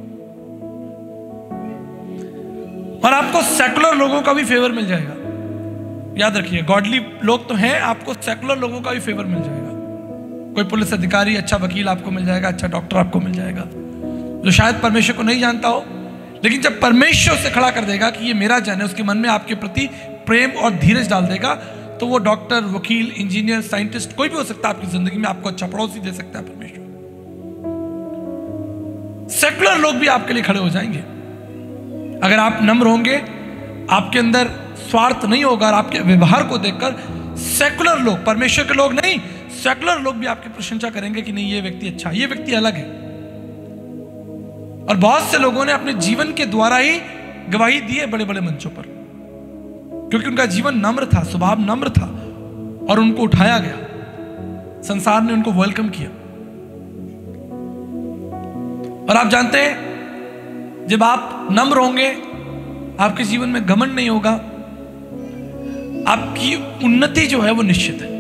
और आपको सेकुलर लोगों का भी फेवर मिल जाएगा। याद रखिए, गॉडली लोग तो हैं, आपको सेकुलर लोगों का भी फेवर मिल जाएगा। कोई पुलिस अधिकारी, अच्छा वकील आपको मिल जाएगा, अच्छा डॉक्टर आपको मिल जाएगा, जो शायद परमेश्वर को नहीं जानता हो, लेकिन जब परमेश्वर से खड़ा कर देगा कि ये मेरा जन है, उसके मन में आपके प्रति प्रेम और धीरज डाल देगा, तो वो डॉक्टर, वकील, इंजीनियर, साइंटिस्ट कोई भी हो सकता है आपकी जिंदगी में, आपको अच्छा पड़ोसी दे सकता है परमेश्वर। सेकुलर लोग भी आपके लिए खड़े हो जाएंगे अगर आप नम्र होंगे, आपके अंदर स्वार्थ नहीं होगा, और आपके व्यवहार को देखकर सेकुलर लोग, परमेश्वर के लोग नहीं, सेकुलर लोग भी आपकी प्रशंसा करेंगे कि नहीं, ये व्यक्ति अच्छा, ये व्यक्ति अलग है। और बहुत से लोगों ने अपने जीवन के द्वारा ही गवाही दी है बड़े बड़े मंचों पर, क्योंकि उनका जीवन नम्र था, स्वभाव नम्र था, और उनको उठाया गया, संसार ने उनको वेलकम किया। और आप जानते हैं, जब आप नम्र होंगे, आपके जीवन में घमंड नहीं होगा, आपकी उन्नति जो है वो निश्चित है।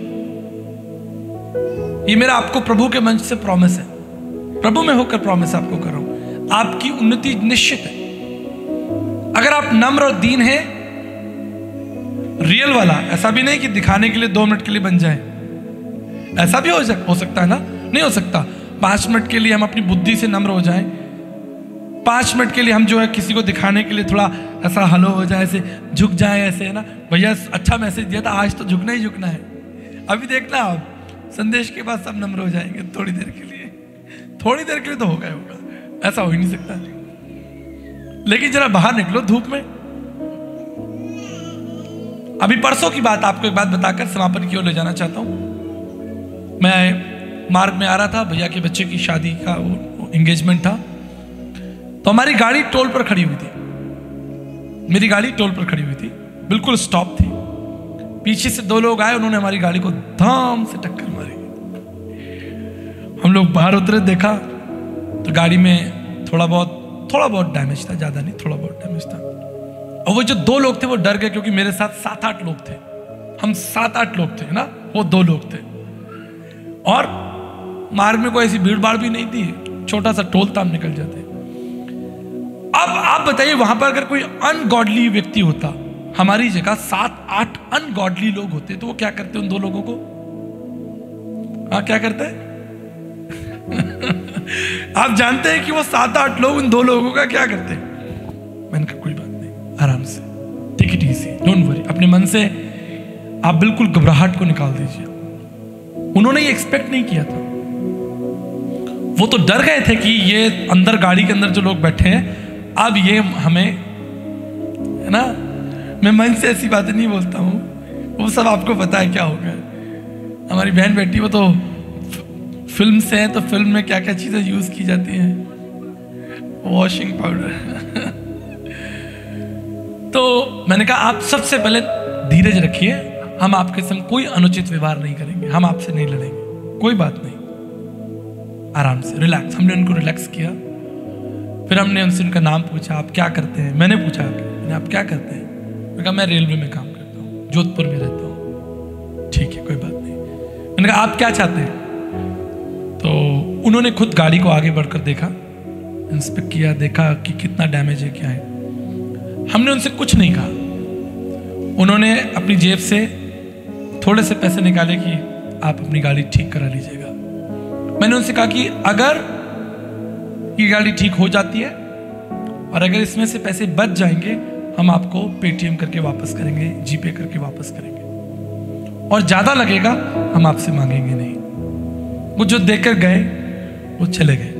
ये मेरा आपको प्रभु के मंच से प्रॉमिस है, प्रभु में होकर प्रॉमिस आपको कर रहा हूं, आपकी उन्नति निश्चित है। अगर आप नम्र और दीन हैं, रियल वाला, ऐसा भी नहीं कि दिखाने के लिए 2 मिनट के लिए बन जाए, ऐसा भी हो सकता है ना, नहीं हो सकता। 5 मिनट के लिए हम अपनी बुद्धि से नम्र हो जाएं, 5 मिनट के लिए हम जो है किसी को दिखाने के लिए थोड़ा ऐसा हलो हो जाए, ऐसे झुक जाए, ऐसे है ना, भैया अच्छा मैसेज दिया था, आज तो झुकना ही झुकना है। अभी देखना आप, संदेश के बाद सब नम्र हो जाएंगे, थोड़ी देर के लिए, थोड़ी देर के लिए तो होगा ही होगा, ऐसा हो ही नहीं सकता। लेकिन जरा बाहर निकलो धूप में। अभी परसों की बात, आपको एक बात बताकर समापन की ओर ले जाना चाहता हूं। मैं मार्ग में आ रहा था, भैया के बच्चे की शादी का वो एंगेजमेंट था, तो हमारी गाड़ी टोल पर खड़ी हुई थी, मेरी गाड़ी टोल पर खड़ी हुई थी, बिल्कुल स्टॉप थी। पीछे से दो लोग आए, उन्होंने हमारी गाड़ी को धाम से टक्कर मारी। हम लोग बाहर उतरे, देखा तो गाड़ी में थोड़ा बहुत डैमेज था, ज्यादा नहीं, थोड़ा बहुत डैमेज था। और वो जो दो लोग थे वो डर गए, क्योंकि मेरे साथ 7-8 लोग थे, हम 7-8 लोग थे ना, वो 2 लोग थे। और मार्ग में कोई ऐसी भीड़ भाड़ भी नहीं थी, छोटा सा टोल था, हम निकल जाते। अब आप बताइए, वहां पर अगर कोई अनगॉडली व्यक्ति होता, हमारी जगह 7-8 अनगॉडली लोग होते, तो वो क्या करते उन 2 लोगों को? हाँ, क्या करते हैं? आप जानते हैं कि वो 7-8 लोग उन 2 लोगों का क्या करते हैं? मैंने कहा कोई बात नहीं, आराम से, take it easy, don't worry. अपने मन से आप बिल्कुल घबराहट को निकाल दीजिए। उन्होंने ये एक्सपेक्ट नहीं किया था, वो तो डर गए थे कि ये अंदर, गाड़ी के अंदर जो लोग बैठे हैं, अब ये हमें, है ना, मैं मन से ऐसी बातें नहीं बोलता हूँ, वो सब आपको पता है क्या होगा। हमारी बहन बेटी वो तो फिल्म से है, तो फिल्म में क्या क्या चीजें यूज की जाती हैं, वॉशिंग पाउडर। तो मैंने कहा आप सबसे पहले धीरज रखिए, हम आपके संग कोई अनुचित व्यवहार नहीं करेंगे, हम आपसे नहीं लड़ेंगे, कोई बात नहीं, आराम से, रिलैक्स। हमने उनको रिलैक्स किया। फिर हमने उनसे उनका नाम पूछा, आप क्या करते हैं? मैंने पूछा आप क्या करते हैं? मैंने कहा मैं रेलवे में काम करता हूँ, जोधपुर में रहता हूँ। ठीक है, कोई बात नहीं। मैंने कहा आप क्या चाहते हैं? तो उन्होंने खुद गाड़ी को आगे बढ़कर देखा, इंस्पेक्ट किया, देखा कि कितना डैमेज है, क्या है। हमने उनसे कुछ नहीं कहा। उन्होंने अपनी जेब से थोड़े से पैसे निकाले कि आप अपनी गाड़ी ठीक करा लीजिएगा। मैंने उनसे कहा कि अगर ये गाड़ी ठीक हो जाती है और अगर इसमें से पैसे बच जाएंगे, हम आपको पेटीएम करके वापस करेंगे, जीपे करके वापस करेंगे, और ज्यादा लगेगा हम आपसे मांगेंगे नहीं। वो जो देकर गए वो चले गए।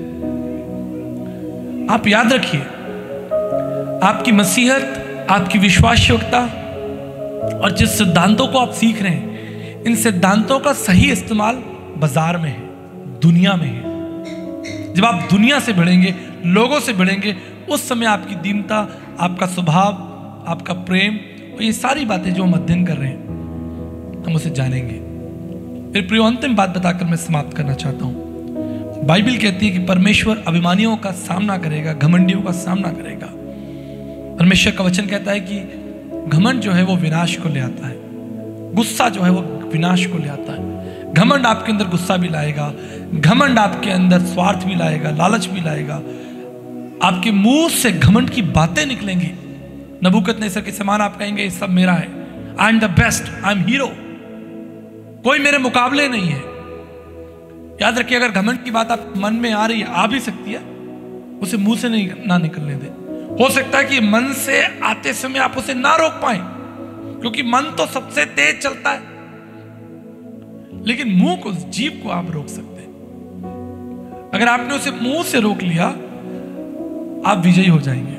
आप याद रखिए, आपकी मसीहत, आपकी विश्वास योग्यता और जिस सिद्धांतों को आप सीख रहे हैं, इन सिद्धांतों का सही इस्तेमाल बाजार में है, दुनिया में है। जब आप दुनिया से भिड़ेंगे, लोगों से भिड़ेंगे, उस समय आपकी दीनता, आपका स्वभाव, आपका प्रेम और ये सारी बातें जो हम अध्ययन कर रहे हैं, हम उसे जानेंगे। फिर प्रिय, अंतिम बात बताकर मैं समाप्त करना चाहता हूं। बाइबल कहती है कि परमेश्वर अभिमानियों का सामना करेगा, घमंडियों का सामना करेगा। परमेश्वर का वचन कहता है कि घमंड जो है वो विनाश को ले आता है, गुस्सा जो है वो विनाश को ले आता है। घमंड आपके अंदर गुस्सा भी लाएगा, घमंड आपके अंदर स्वार्थ भी लाएगा, लालच भी लाएगा। आपके मुंह से घमंड की बातें निकलेंगी। नबूकदनेस्सर के समान आप कहेंगे ये सब मेरा है, I am the best, I am hero, कोई मेरे मुकाबले नहीं है। याद रखिए, अगर घमंड की बात आप मन में आ रही है, आ भी सकती है, उसे मुंह से नहीं ना निकलने दें। हो सकता है कि मन से आते समय आप उसे ना रोक पाए, क्योंकि मन तो सबसे तेज चलता है, लेकिन मुंह को, जीभ को आप रोक सकते हैं। अगर आपने उसे मुंह से रोक लिया, आप विजयी हो जाएंगे।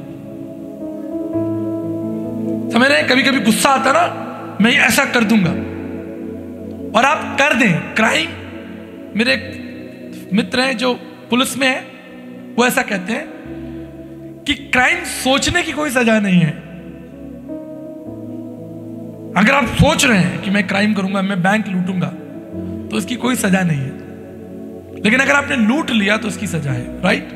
समझ रहे हैं? कभी कभी गुस्सा आता ना, मैं ऐसा कर दूंगा, और आप कर दें। क्राइम, मेरे एक मित्र हैं जो पुलिस में है, वो ऐसा कहते हैं कि क्राइम सोचने की कोई सजा नहीं है। अगर आप सोच रहे हैं कि मैं क्राइम करूंगा, मैं बैंक लूटूंगा, तो इसकी कोई सजा नहीं है। लेकिन अगर आपने लूट लिया तो इसकी सजा है, राइट?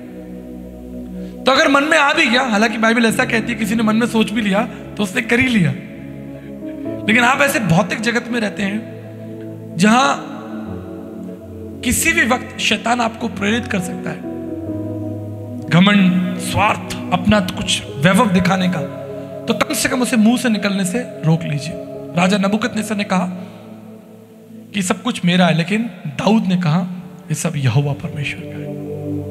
तो अगर मन में आ भी गया, हालांकि बाइबल ऐसा कहती है किसी ने मन में सोच भी लिया तो उसने कर ही लिया, लेकिन आप ऐसे भौतिक जगत में रहते हैं जहां किसी भी वक्त शैतान आपको प्रेरित कर सकता है, घमंड, स्वार्थ, अपना कुछ वैभव दिखाने का, तो कम से कम उसे मुंह से निकलने से रोक लीजिए। राजा नबूकदनेस्सर ने कहा कि सब कुछ मेरा है, लेकिन दाऊद ने कहा ये सब यहोवा परमेश्वर का है।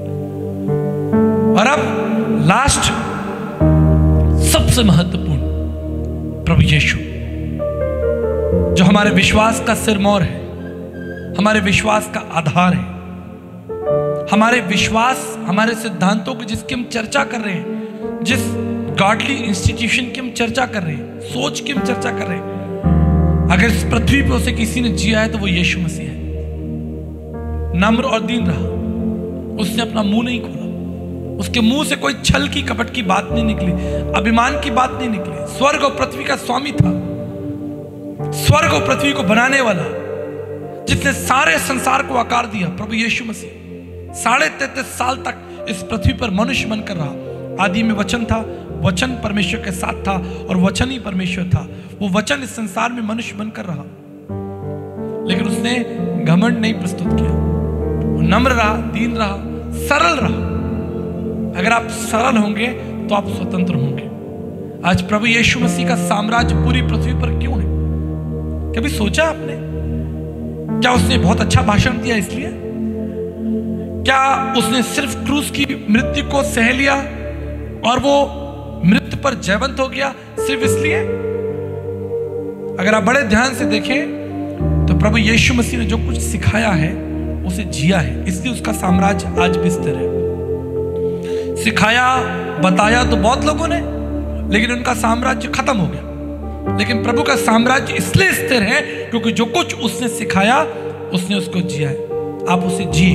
और अब लास्ट, सबसे महत्वपूर्ण, प्रभु यीशु, जो हमारे विश्वास का सिरमौर है, हमारे विश्वास का आधार है, हमारे विश्वास, हमारे सिद्धांतों की जिसकी हम चर्चा कर रहे हैं, जिस गॉडली इंस्टीट्यूशन की हम चर्चा कर रहे हैं, सोच की हम चर्चा कर रहे हैं, अगर इस पृथ्वी पर उसे किसी ने जिया है तो वो यीशु मसीह है। नम्र और दीन रहा, उसने अपना मुंह नहीं खोला, उसके मुंह से कोई छल की कपट की बात नहीं निकली, अभिमान की बात नहीं निकली। स्वर्ग और पृथ्वी का स्वामी था, स्वर्ग और पृथ्वी को बनाने वाला, जिसने सारे संसार को आकार दिया, प्रभु यीशु मसीह 33.5 साल तक इस पृथ्वी पर मनुष्य बनकर रहा। आदि में वचन था, वचन परमेश्वर के साथ था और वचन ही परमेश्वर था। वो वचन इस संसार में मनुष्य बनकर रहा, लेकिन उसने घमंड नहीं प्रस्तुत किया। वो नम्र रहा, दीन रहा, सरल रहा। अगर आप सरल होंगे तो आप स्वतंत्र होंगे। आज प्रभु यीशु मसीह का साम्राज्य पूरी पृथ्वी पर क्यों है? कभी सोचा आपने? क्या उसने बहुत अच्छा भाषण दिया इसलिए? क्या उसने सिर्फ क्रूस की मृत्यु को सह लिया और वो मृत्यु पर जयवंत हो गया सिर्फ इसलिए? अगर आप बड़े ध्यान से देखें तो प्रभु यीशु मसीह ने जो कुछ सिखाया है उसे जिया है, इसलिए उसका साम्राज्य आज भी स्थिर है। सिखाया बताया तो बहुत लोगों ने, लेकिन उनका साम्राज्य खत्म हो गया। लेकिन प्रभु का साम्राज्य इसलिए स्थिर है क्योंकि जो कुछ उसने सिखाया उसने उसको जिया है। आप उसे जिए,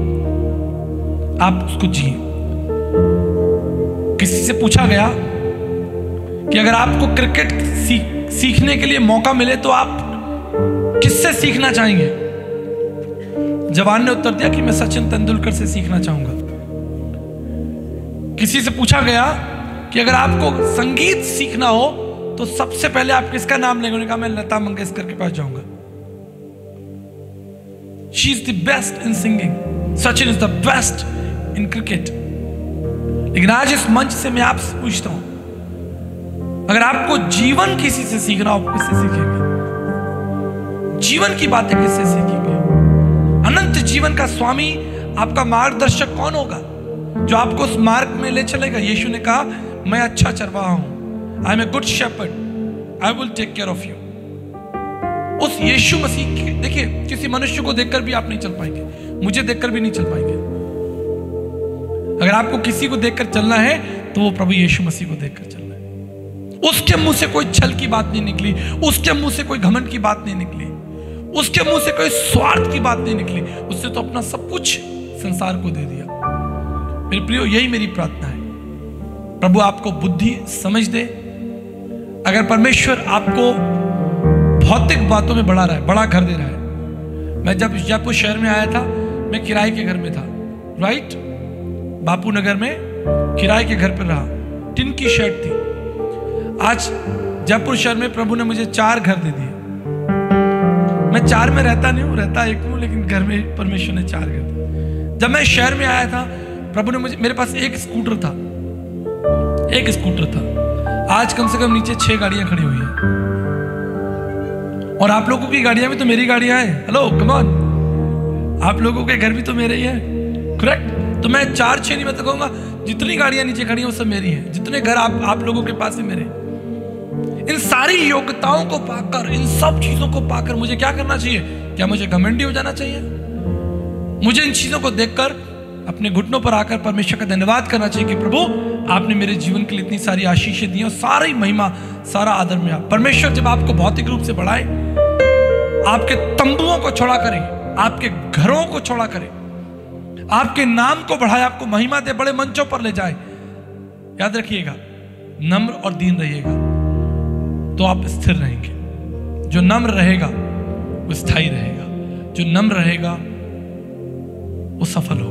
आप उसको जिए। किसी से पूछा गया कि अगर आपको क्रिकेट सीखने के लिए मौका मिले तो आप किससे सीखना चाहेंगे? जवान ने उत्तर दिया कि मैं सचिन तेंदुलकर से सीखना चाहूंगा। किसी से पूछा गया कि अगर आपको संगीत सीखना हो तो सबसे पहले आप किसका नाम लेंगे? उन्होंने कहा मैं लता मंगेशकर के पास जाऊंगा। She is the best in singing, Sachin is the best in cricket. लेकिन आज इस मंच से मैं आपसे पूछता हूं, अगर आपको जीवन किसी से सीखना हो, किससे सीखेंगे? जीवन की बातें किससे सीखेंगे? अनंत जीवन का स्वामी आपका मार्गदर्शक कौन होगा जो आपको उस मार्ग में ले चलेगा? यीशु ने कहा मैं अच्छा चरवाहा हूं, I am a good shepherd, I will take care of you. उस यीशु मसीह के, देखिए किसी मनुष्य को देखकर भी आप नहीं चल पाएंगे, मुझे देखकर भी नहीं चल पाएंगे। अगर आपको किसी को देखकर चलना है तो वो प्रभु यीशु मसीह को देखकर चलना है। उसके मुंह से कोई छल की बात नहीं निकली, उसके मुंह से कोई घमंड की बात नहीं निकली, उसके मुंह से कोई स्वार्थ की बात नहीं निकली। उसने तो अपना सब कुछ संसार को दे दिया। मेरे प्रियो, यही मेरी प्रार्थना है, प्रभु आपको बुद्धि समझ दे। अगर परमेश्वर आपको भौतिक बातों में बढ़ा रहा है, बड़ा घर दे रहा है। मैं जब जयपुर शहर में आया था, मैं किराए के घर में था, राइट, बापू नगर में किराए के घर पर रहा, टिन की शेड थी। आज जयपुर शहर में प्रभु ने मुझे 4 घर दे दिए। मैं 4 में रहता नहीं हूँ, रहता 1 हूँ, लेकिन घर में परमेश्वर ने 4 घर दिए। जब मैं शहर में आया था, प्रभु ने मुझे, मेरे पास एक स्कूटर था, आज कम से कम नीचे 6 गाड़ियां खड़ी हुई हैं। और आप लोगों की गाड़ियां भी तो मेरी गाड़ियां हैं। हेलो कम ऑन, आप लोगों के घर भी तो मेरे ही हैं, करेक्ट? तो मैं 4-6 नहीं, मैं तो कहूंगा जितनी गाड़ियां नीचे खड़ी हैं वो सब मेरी हैं। जितने घर आप लोगों के पास है मेरे। इन सारी योग्यताओं को पाकर, इन सब चीजों को पाकर मुझे क्या करना चाहिए? क्या मुझे घमंडी हो जाना चाहिए? मुझे इन चीजों को देखकर अपने घुटनों पर आकर परमेश्वर का धन्यवाद करना चाहिए कि प्रभु आपने मेरे जीवन के लिए इतनी सारी आशीषें दी और सारी महिमा, सारा आदर में आप। परमेश्वर जब आपको भौतिक रूप से बढ़ाए, आपके तंबुओं को छोड़ा करे, आपके घरों को छोड़ा करे, आपके नाम को बढ़ाए, आपको महिमा दे, बड़े मंचों पर ले जाए, याद रखिएगा, नम्र और दीन रहिएगा तो आप स्थिर रहेंगे। जो नम्र रहेगा वो स्थायी रहेगा, जो नम्र रहेगा वो सफल होगा।